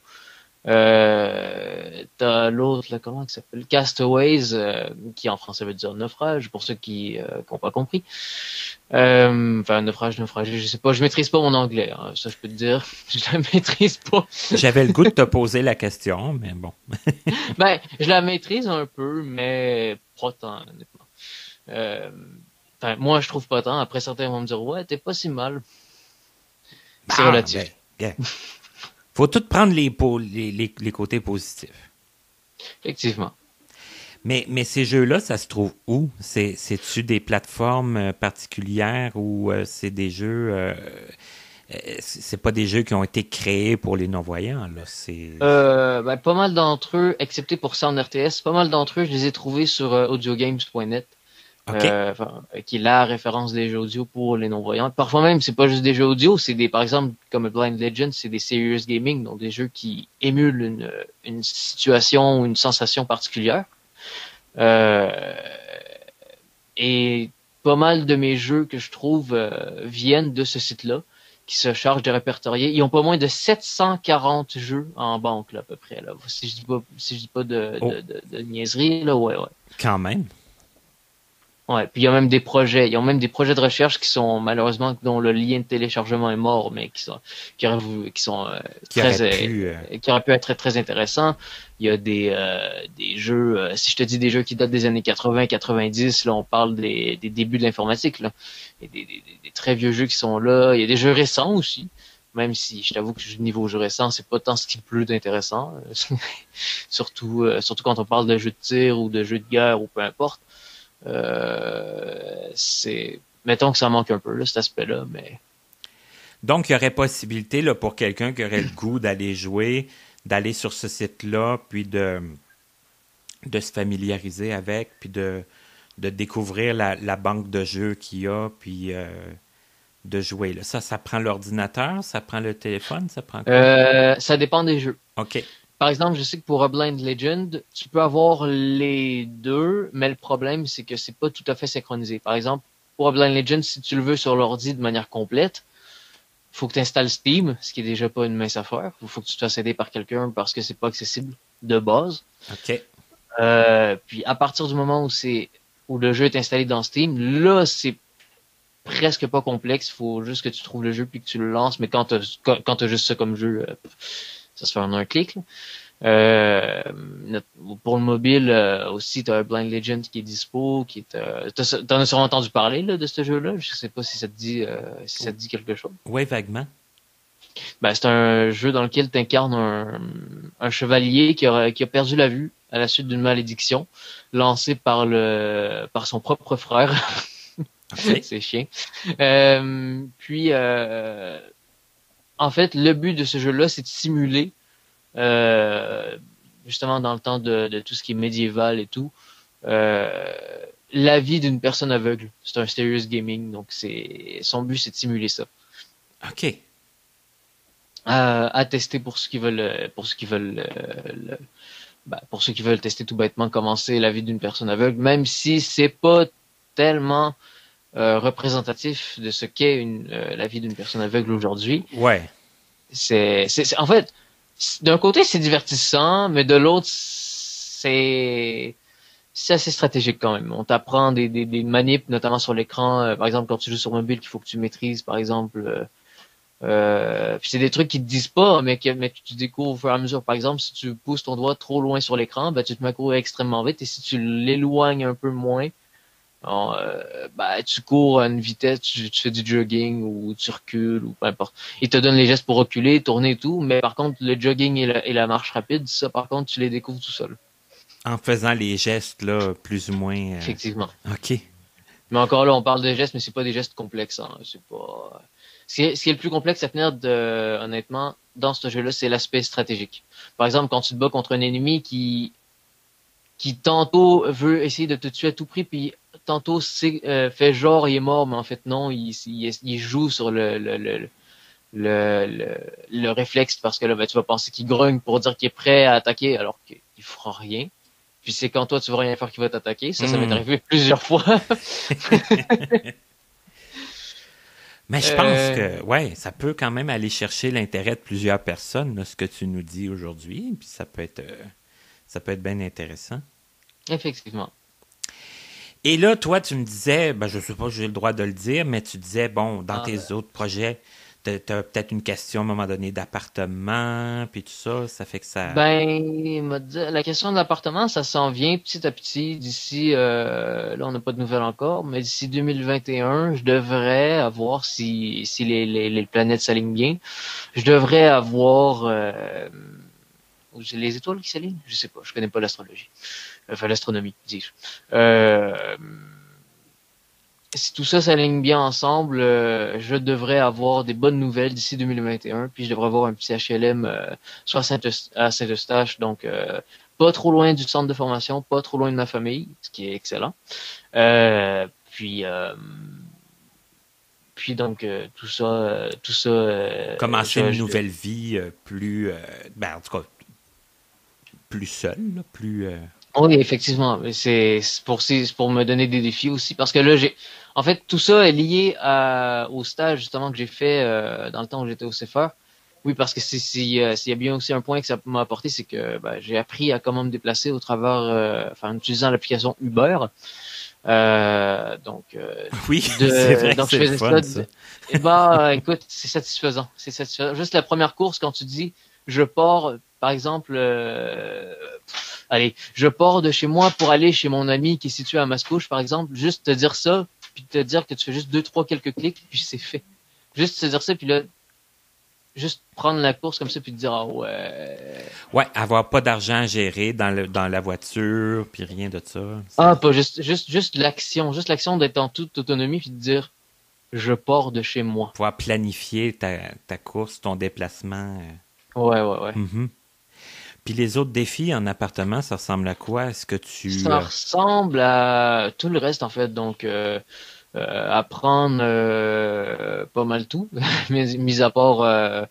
Euh, t'as l'autre, là, comment il s'appelle? Castaways, euh, qui en français veut dire naufrage, pour ceux qui euh, qui ont pas compris. Euh, enfin, naufrage, naufragé, je sais pas. Je maîtrise pas mon anglais, hein, ça je peux te dire. Je la maîtrise pas. J'avais le goût de te poser la question, mais bon. Ben, je la maîtrise un peu, mais pas tant, honnêtement. Euh, enfin, moi, je trouve pas tant. Après, certains vont me dire, ouais, t'es pas si mal. C'est ah, relatif. Ben, yeah. Faut tout prendre les, les, les, les côtés positifs. Effectivement. Mais, mais ces jeux-là, ça se trouve où? C'est, c'est-tu des plateformes particulières ou euh, c'est des jeux... Euh, c'est pas des jeux qui ont été créés pour les non-voyants, là. C'est... Euh, ben, pas mal d'entre eux, excepté pour Sound R T S, pas mal d'entre eux, je les ai trouvés sur euh, audiogames point net. Okay. Euh, qui est la référence des jeux audio pour les non-voyants. Parfois même, c'est pas juste des jeux audio, c'est des, par exemple, comme Blind Legend, c'est des serious gaming, donc des jeux qui émulent une, une situation ou une sensation particulière. Euh, et pas mal de mes jeux que je trouve euh, viennent de ce site-là, qui se chargent de répertorier. Ils ont pas moins de sept cent quarante jeux en banque, là, à peu près, là. Si je dis pas, si je dis pas de, Oh. de, de, de niaiserie, là, ouais, ouais. Quand même. Ouais, puis il y a même des projets, ils ont même des projets de recherche qui sont malheureusement dont le lien de téléchargement est mort, mais qui sont qui, auraient voulu- qui sont euh, Qui très aurait pu, euh, euh, qui auraient pu être très très intéressants. Il y a des euh, des jeux, euh, si je te dis des jeux qui datent des années quatre-vingts quatre-vingt-dix, là on parle des des débuts de l'informatique là. Il y a des, des, des, des très vieux jeux qui sont là, il y a des jeux récents aussi. Même si je t'avoue que niveau jeux récents, c'est pas tant ce qui me plaît d'intéressant, surtout euh, surtout quand on parle de jeux de tir ou de jeux de guerre ou peu importe. Euh, c'est mettons que ça manque un peu là, cet aspect-là, mais Donc, il y aurait possibilité là, pour quelqu'un qui aurait le goût d'aller jouer, d'aller sur ce site-là, puis de, de se familiariser avec, puis de, de découvrir la, la banque de jeux qu'il y a, puis euh, de jouer. Là. Ça, ça prend l'ordinateur, ça prend le téléphone, ça prend quoi? euh, ça dépend des jeux. OK. Par exemple, je sais que pour A Blind Legend, tu peux avoir les deux, mais le problème, c'est que c'est pas tout à fait synchronisé. Par exemple, pour A Blind Legend, si tu le veux sur l'ordi de manière complète, faut que tu installes Steam, ce qui est déjà pas une mince affaire. Il faut que tu te fasses aider par quelqu'un parce que c'est pas accessible de base. OK. Euh, puis à partir du moment où c'est où le jeu est installé dans Steam, là c'est presque pas complexe. Il faut juste que tu trouves le jeu puis que tu le lances. Mais quand t'as quand, quand t'as juste ça comme jeu, euh, ça se fait en un clic. Là. Euh, notre- pour le mobile euh, aussi, t'as un Blind Legend qui est dispo, qui est. Euh, t'as- t'en as sûrement entendu parler là de ce jeu-là. Je sais pas si ça te dit euh, si ça te dit quelque chose. Oui, vaguement. Ben, c'est un jeu dans lequel tu incarnes un, un chevalier qui a, qui a perdu la vue à la suite d'une malédiction lancée par le par son propre frère. OK. C'est chiant. Euh, puis, euh, en fait, le but de ce jeu-là, c'est de simuler, euh, justement dans le temps de, de tout ce qui est médiéval et tout, euh, la vie d'une personne aveugle. C'est un serious gaming, donc c'est son but, c'est de simuler ça. OK. À, à tester pour ceux qui veulent pour ceux qui veulent euh, le, ben, pour ceux qui veulent tester tout bêtement comment c'est la vie d'une personne aveugle, même si c'est pas tellement euh, représentatif de ce qu'est une euh, la vie d'une personne aveugle aujourd'hui. Ouais. C'est, c'est, c'est en fait c'est- d'un côté c'est divertissant, mais de l'autre c'est c'est assez stratégique quand même. On t'apprend des des, des manips notamment sur l'écran, euh, par exemple quand tu joues sur mobile qu'il faut que tu maîtrises par exemple euh, Euh, puis c'est des trucs qui te disent pas, mais que mais que tu découvres au fur et à mesure. Par exemple, si tu pousses ton doigt trop loin sur l'écran, ben tu te mets à courir extrêmement vite. Et si tu l'éloignes un peu moins, bon, euh, ben, tu cours à une vitesse, tu, tu fais du jogging ou tu recules ou peu importe. Il te donne les gestes pour reculer, tourner et tout. Mais par contre, le jogging et la, et la marche rapide, ça par contre, tu les découvres tout seul. En faisant les gestes, là, plus ou moins. euh, Effectivement. OK. Mais encore là, on parle de gestes, mais c'est pas des gestes complexes. Hein. C'est pas. Ce qui, est, ce qui est le plus complexe à tenir, de, honnêtement, dans ce jeu-là, c'est l'aspect stratégique. Par exemple, quand tu te bats contre un ennemi qui, qui tantôt veut essayer de te tuer à tout prix, puis tantôt c'est, euh, fait genre il est mort, mais en fait non, il, il, il joue sur le, le, le, le, le, le réflexe parce que là, ben, tu vas penser qu'il grogne pour dire qu'il est prêt à attaquer alors qu'il fera rien. Puis c'est quand toi tu vas rien faire qu'il va t'attaquer. Ça, ça m'est Mm. arrivé plusieurs fois. Mais je Euh, pense que, ouais, ça peut quand même aller chercher l'intérêt de plusieurs personnes, là, ce que tu nous dis aujourd'hui. Puis ça peut être, euh, ça peut être bien intéressant. Effectivement. Et là, toi, tu me disais, ben, je ne sais pas si j'ai le droit de le dire, mais tu disais, bon, dans Ah, tes ben. autres projets, tu as peut-être une question à un moment donné d'appartement, puis tout ça, ça fait que ça... Ben, il m'a dit- la question de l'appartement, ça s'en vient petit à petit. D'ici, euh, là, on n'a pas de nouvelles encore, mais d'ici deux mille vingt et un, je devrais avoir, si, si les, les, les planètes s'alignent bien, je devrais avoir, euh, j'ai les étoiles qui s'alignent? Je sais pas, je connais pas l'astrologie. Enfin, l'astronomie, dis-je. Euh, si tout ça s'aligne bien ensemble, euh, je devrais avoir des bonnes nouvelles d'ici deux mille vingt et un, puis je devrais avoir un petit H L M euh, soit à Saint-Eust- à Saint-Eustache, donc euh, pas trop loin du centre de formation, pas trop loin de ma famille, ce qui est excellent. Euh, puis euh, puis donc euh, tout ça, euh, tout ça. Euh, Commencer je- une je- nouvelle vie euh, plus... euh, ben, en tout cas, plus seul, là, plus... euh, Oui, effectivement. Mais C'est c'est pour, c'est pour me donner des défis aussi. Parce que là, j'ai. En fait, tout ça est lié à, au stage justement que j'ai fait euh, dans le temps où j'étais au C F R. Oui, parce que c'est si, euh, s'il y a bien aussi un point que ça m'a apporté, c'est que ben, j'ai appris à comment me déplacer au travers, euh, enfin, en utilisant l'application Uber. Euh, donc, euh, Oui, c'est de, vrai que donc je c'est le faisais fun, ça. ça. De, et bah, écoute, c'est satisfaisant. C'est satisfaisant. Juste la première course, quand tu dis, je pars, par exemple, euh, allez, je pars de chez moi pour aller chez mon ami qui est situé à Mascouche, par exemple, juste te dire ça, puis te dire que tu fais juste deux, trois, quelques clics, puis c'est fait. Juste te dire ça, puis là, juste prendre la course comme ça, puis te dire, ah ouais. Ouais, avoir pas d'argent à gérer dans, le, dans la voiture, puis rien de ça. Ah, C'est pas juste, juste, juste l'action, juste l'action d'être en toute autonomie, puis de dire, je pars de chez moi. pouvoir planifier ta, ta course, ton déplacement. Ouais, ouais, ouais. euh. Mhm. Puis les autres défis en appartement, ça ressemble à quoi? Est-ce que tu... Ça euh, ressemble à tout le reste, en fait. Donc, euh, euh, apprendre euh, pas mal tout, mais mis à part... Euh,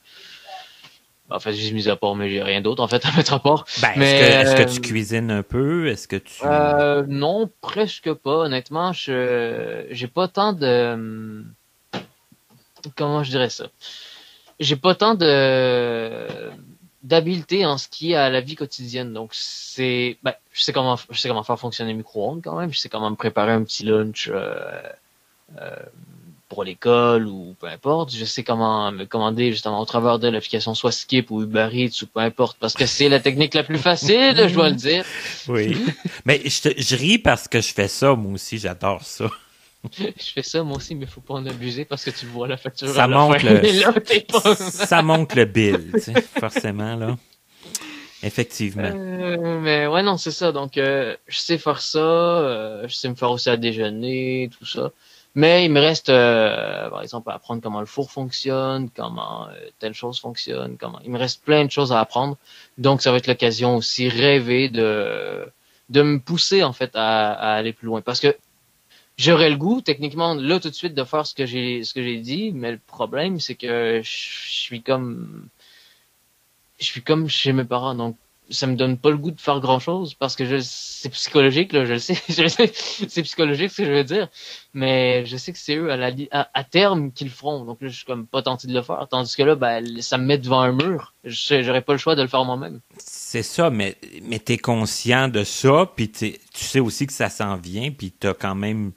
en fait, j'ai mis à part, mais j'ai rien d'autre, en fait, à mettre à part. Ben, est-ce que, Mais est-ce que tu euh, cuisines un peu? Est-ce que tu... euh, non, presque pas. Honnêtement, je j'ai pas tant de... Comment je dirais ça? J'ai pas tant de d'habileté en ce qui est à la vie quotidienne. Donc c'est, ben, je sais comment, je sais comment faire fonctionner le micro-ondes quand même. Je sais comment me préparer un petit lunch euh, euh, pour l'école ou peu importe. Je sais comment me commander justement au travers de l'application soit Skip ou Uber Eats ou peu importe parce que c'est la technique la plus facile, je dois le dire. Oui. Mais je, te- je ris parce que je fais ça, moi aussi, j'adore ça. Je fais ça moi aussi, mais faut pas en abuser parce que tu vois la facture Ça à la fin. monte le, Et là, t'es pas. ça monte le bill, tu sais, forcément, là. Effectivement. Euh, mais ouais, non, c'est ça. Donc, euh, je sais faire ça. Euh, je sais me faire aussi à déjeuner, tout ça. Mais il me reste, euh, par exemple, à apprendre comment le four fonctionne, comment euh, telle chose fonctionne, comment. Il me reste plein de choses à apprendre. Donc, ça va être l'occasion aussi rêver de de me pousser en fait à, à aller plus loin. Parce que j'aurais le goût, techniquement, là tout de suite, de faire ce que j'ai ce que j'ai dit. Mais le problème, c'est que je suis comme je suis comme chez mes parents, donc ça me donne pas le goût de faire grand chose parce que je, c'est psychologique, là, je le sais, je le sais, c'est psychologique ce que je veux dire, mais je sais que c'est eux à, la, à, à terme qui le feront, donc là je suis comme pas tenté de le faire, tandis que là, ben, ça me met devant un mur, je, j'aurais pas le choix de le faire moi-même. C'est ça, mais, mais t'es conscient de ça, puis t'es- tu sais aussi que ça s'en vient, puis t'as quand même,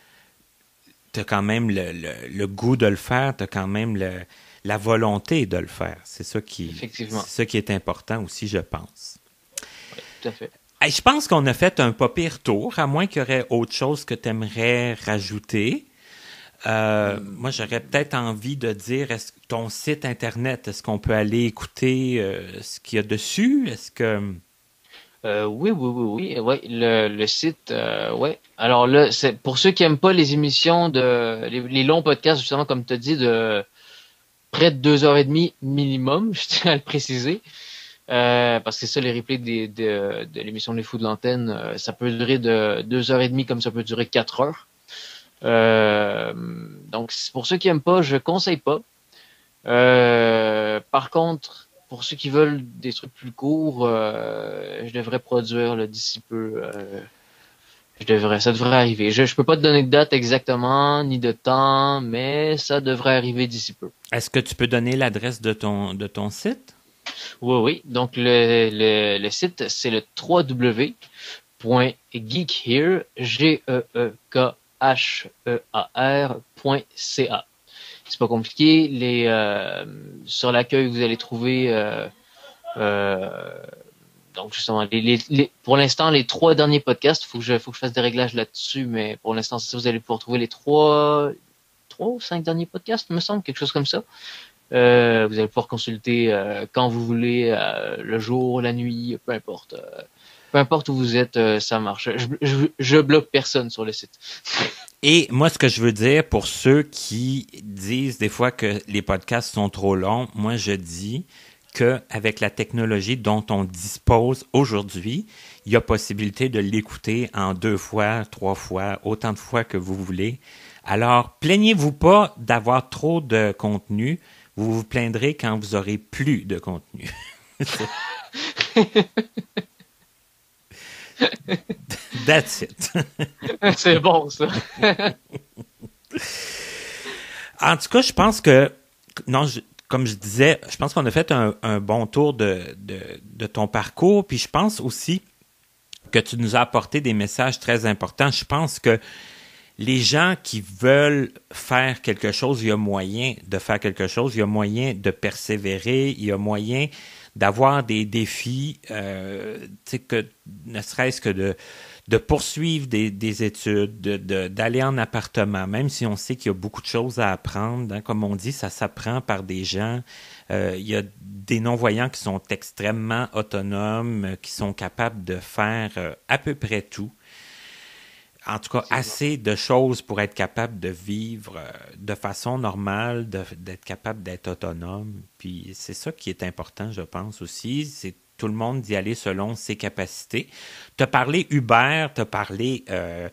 t'as quand même le, le, le goût de le faire, t'as quand même le, la volonté de le faire. C'est ça qui, Effectivement, c'est ça qui est important aussi, je pense. tout à fait. Hey, je pense qu'on a fait un pas pire tour, à moins qu'il y aurait autre chose que tu aimerais rajouter. Euh, moi, j'aurais peut-être envie de dire, est-ce que ton site Internet, est-ce qu'on peut aller écouter euh, ce qu'il y a dessus? Est-ce que... Euh, oui, oui, oui, oui, ouais, le, le site, euh, ouais. Alors là, c'est pour ceux qui aiment pas les émissions de, les, les longs podcasts, justement, comme tu as dit, de près de deux heures et demie minimum, je tiens à le préciser. Euh, parce que c'est ça, les replays des, de, de l'émission Les Fous de l'antenne, euh, ça peut durer de deux heures et demie comme ça peut durer quatre heures. Euh, donc, c'est pour ceux qui aiment pas, je conseille pas. Euh, par contre, pour ceux qui veulent des trucs plus courts, euh, je devrais produire là, d'ici peu. Euh, je devrais, ça devrait arriver. Je, je peux pas te donner de date exactement, ni de temps, mais ça devrait arriver d'ici peu. Est-ce que tu peux donner l'adresse de ton, de ton site? Oui, oui. Donc, le, le, le site, c'est le w w w point geekhere, G E E K H E A R point C A. C'est pas compliqué. Les, euh, sur l'accueil, vous allez trouver, euh, euh, donc justement, les, les, les, pour l'instant, les trois derniers podcasts, faut que je, faut que je fasse des réglages là-dessus, mais pour l'instant, c'est ça, vous allez pouvoir trouver les trois, trois ou cinq derniers podcasts, me semble, quelque chose comme ça. Euh, vous allez pouvoir consulter euh, quand vous voulez, euh, le jour, la nuit, peu importe. Euh, peu importe où vous êtes, euh, ça marche. Je, je, je bloque personne sur le site. Et moi, ce que je veux dire pour ceux qui disent des fois que les podcasts sont trop longs, moi, je dis qu'avec la technologie dont on dispose aujourd'hui, il y a possibilité de l'écouter en deux fois, trois fois, autant de fois que vous voulez. Alors, plaignez-vous pas d'avoir trop de contenu. Vous vous plaindrez quand vous aurez plus de contenu. That's it. C'est bon, ça. En tout cas, je pense que, non, je, comme je disais, je pense qu'on a fait un, un bon tour de, de, de ton parcours, puis je pense aussi que tu nous as apporté des messages très importants. Je pense que les gens qui veulent faire quelque chose, il y a moyen de faire quelque chose, il y a moyen de persévérer, il y a moyen d'avoir des défis, euh, tu sais, que ne serait-ce que de, de poursuivre des, des études, de, de, d'aller en appartement, même si on sait qu'il y a beaucoup de choses à apprendre. Hein, comme on dit, ça s'apprend par des gens. Euh, il y a des non-voyants qui sont extrêmement autonomes, qui sont capables de faire euh, à peu près tout. En tout cas, assez de choses pour être capable de vivre euh, de façon normale, de, d'être capable d'être autonome. Puis c'est ça qui est important, je pense aussi. C'est tout le monde d'y aller selon ses capacités. T'as parlé Uber, t'as parlé euh,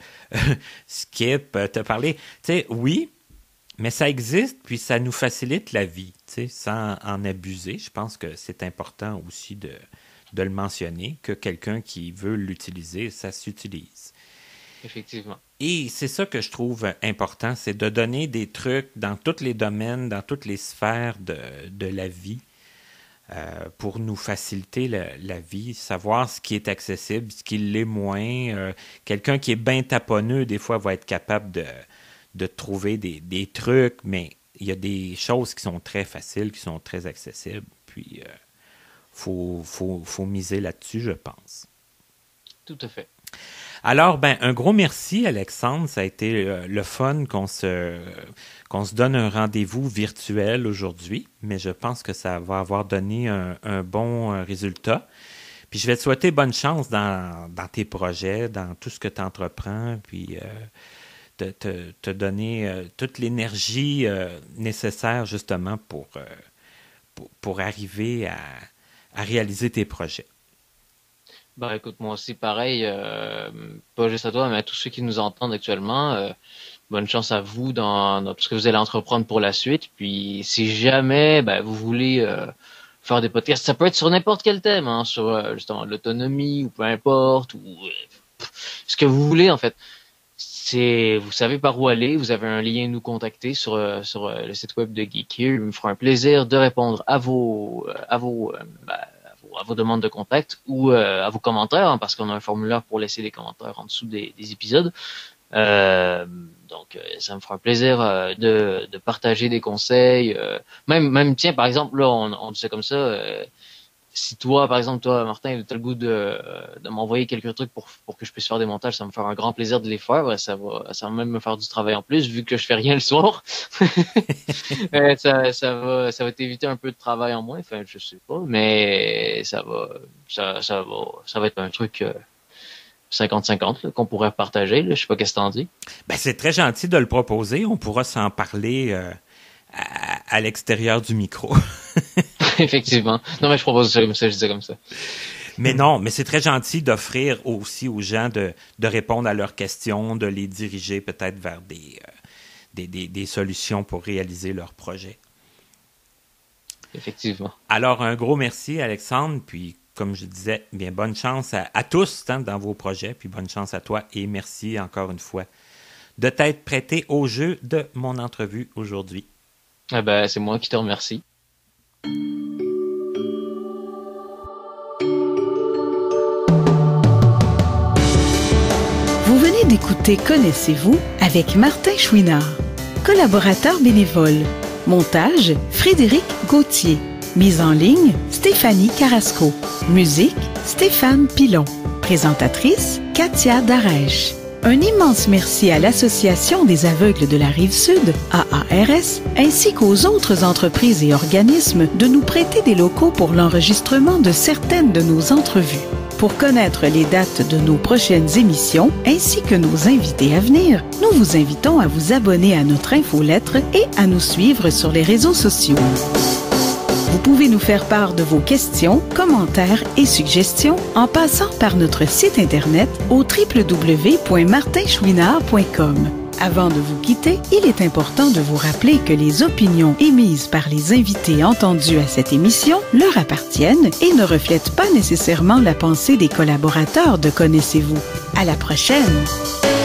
Skip, t'as parlé... Tu sais, oui, mais ça existe, puis ça nous facilite la vie, tu sais, sans en abuser. Je pense que c'est important aussi de, de le mentionner, que quelqu'un qui veut l'utiliser, ça s'utilise. Effectivement. Et c'est ça que je trouve important, c'est de donner des trucs dans tous les domaines, dans toutes les sphères de, de la vie, euh, pour nous faciliter la, la vie, savoir ce qui est accessible, ce qui l'est moins. Euh, quelqu'un qui est bien taponneux, des fois, va être capable de, de trouver des, des trucs, mais il y a des choses qui sont très faciles, qui sont très accessibles, puis il euh, faut, faut, faut miser là-dessus, je pense. Tout à fait. Alors, ben, un gros merci, Alexandre. Ça a été euh, le fun qu'on se, euh, qu'on se donne un rendez-vous virtuel aujourd'hui, mais je pense que ça va avoir donné un, un bon euh, résultat. Puis je vais te souhaiter bonne chance dans, dans tes projets, dans tout ce que tu entreprends, puis euh, te, te, te donner euh, toute l'énergie euh, nécessaire justement pour, euh, pour, pour arriver à, à réaliser tes projets. Bah écoute, moi aussi pareil, euh, pas juste à toi, mais à tous ceux qui nous entendent actuellement. Euh, bonne chance à vous dans, dans tout ce que vous allez entreprendre pour la suite. Puis si jamais ben, vous voulez euh, faire des podcasts, ça peut être sur n'importe quel thème, hein, sur euh, justement l'autonomie ou peu importe, ou euh, ce que vous voulez en fait. C'est, vous savez par où aller, vous avez un lien nous contacter sur euh, sur euh, le site web de Geek Here. Il me fera un plaisir de répondre à vos à vos euh, ben, à vos demandes de contact ou euh, à vos commentaires, hein, parce qu'on a un formulaire pour laisser des commentaires en dessous des, des épisodes. Euh, donc, euh, ça me fera un plaisir euh, de, de partager des conseils. Euh, même, même, tiens, par exemple, là, on, on dit ça comme ça. Euh, si toi, par exemple, toi, Martin, tu as le goût de, de m'envoyer quelques trucs pour, pour que je puisse faire des montages, ça me fera un grand plaisir de les faire. Ça va, ça va même me faire du travail en plus, vu que je fais rien le soir. euh, ça, ça va, ça va t'éviter un peu de travail en moins. Enfin, je sais pas, mais ça va, ça, ça va, ça va être un truc euh, cinquante cinquante là, qu'on pourrait partager. Là. Je sais pas qu'est-ce que t'en dis. Ben, c'est très gentil de le proposer. On pourra s'en parler euh, à, à l'extérieur du micro. Effectivement. Non, mais je propose ça comme ça, je disais comme ça. Mais non, mais c'est très gentil d'offrir aussi aux gens de, de répondre à leurs questions, de les diriger peut-être vers des, euh, des, des, des solutions pour réaliser leurs projets. Effectivement. Alors, un gros merci, Alexandre. Puis, comme je disais, bien bonne chance à, à tous hein, dans vos projets. Puis, bonne chance à toi. Et merci encore une fois de t'être prêté au jeu de mon entrevue aujourd'hui. Eh ben, c'est moi qui te remercie. Vous venez d'écouter Connaissez-vous avec Martin Chouinard, collaborateur bénévole. Montage, Frédéric Gauthier. Mise en ligne, Stéphanie Carrasco. Musique, Stéphane Pilon. Présentatrice, Katia Darèche. Un immense merci à l'Association des aveugles de la Rive-Sud, A A R S, ainsi qu'aux autres entreprises et organismes de nous prêter des locaux pour l'enregistrement de certaines de nos entrevues. Pour connaître les dates de nos prochaines émissions, ainsi que nos invités à venir, nous vous invitons à vous abonner à notre infolettre et à nous suivre sur les réseaux sociaux. Vous pouvez nous faire part de vos questions, commentaires et suggestions en passant par notre site Internet au w w w point martin chouinard point com. Avant de vous quitter, il est important de vous rappeler que les opinions émises par les invités entendus à cette émission leur appartiennent et ne reflètent pas nécessairement la pensée des collaborateurs de Connaissez-vous. À la prochaine!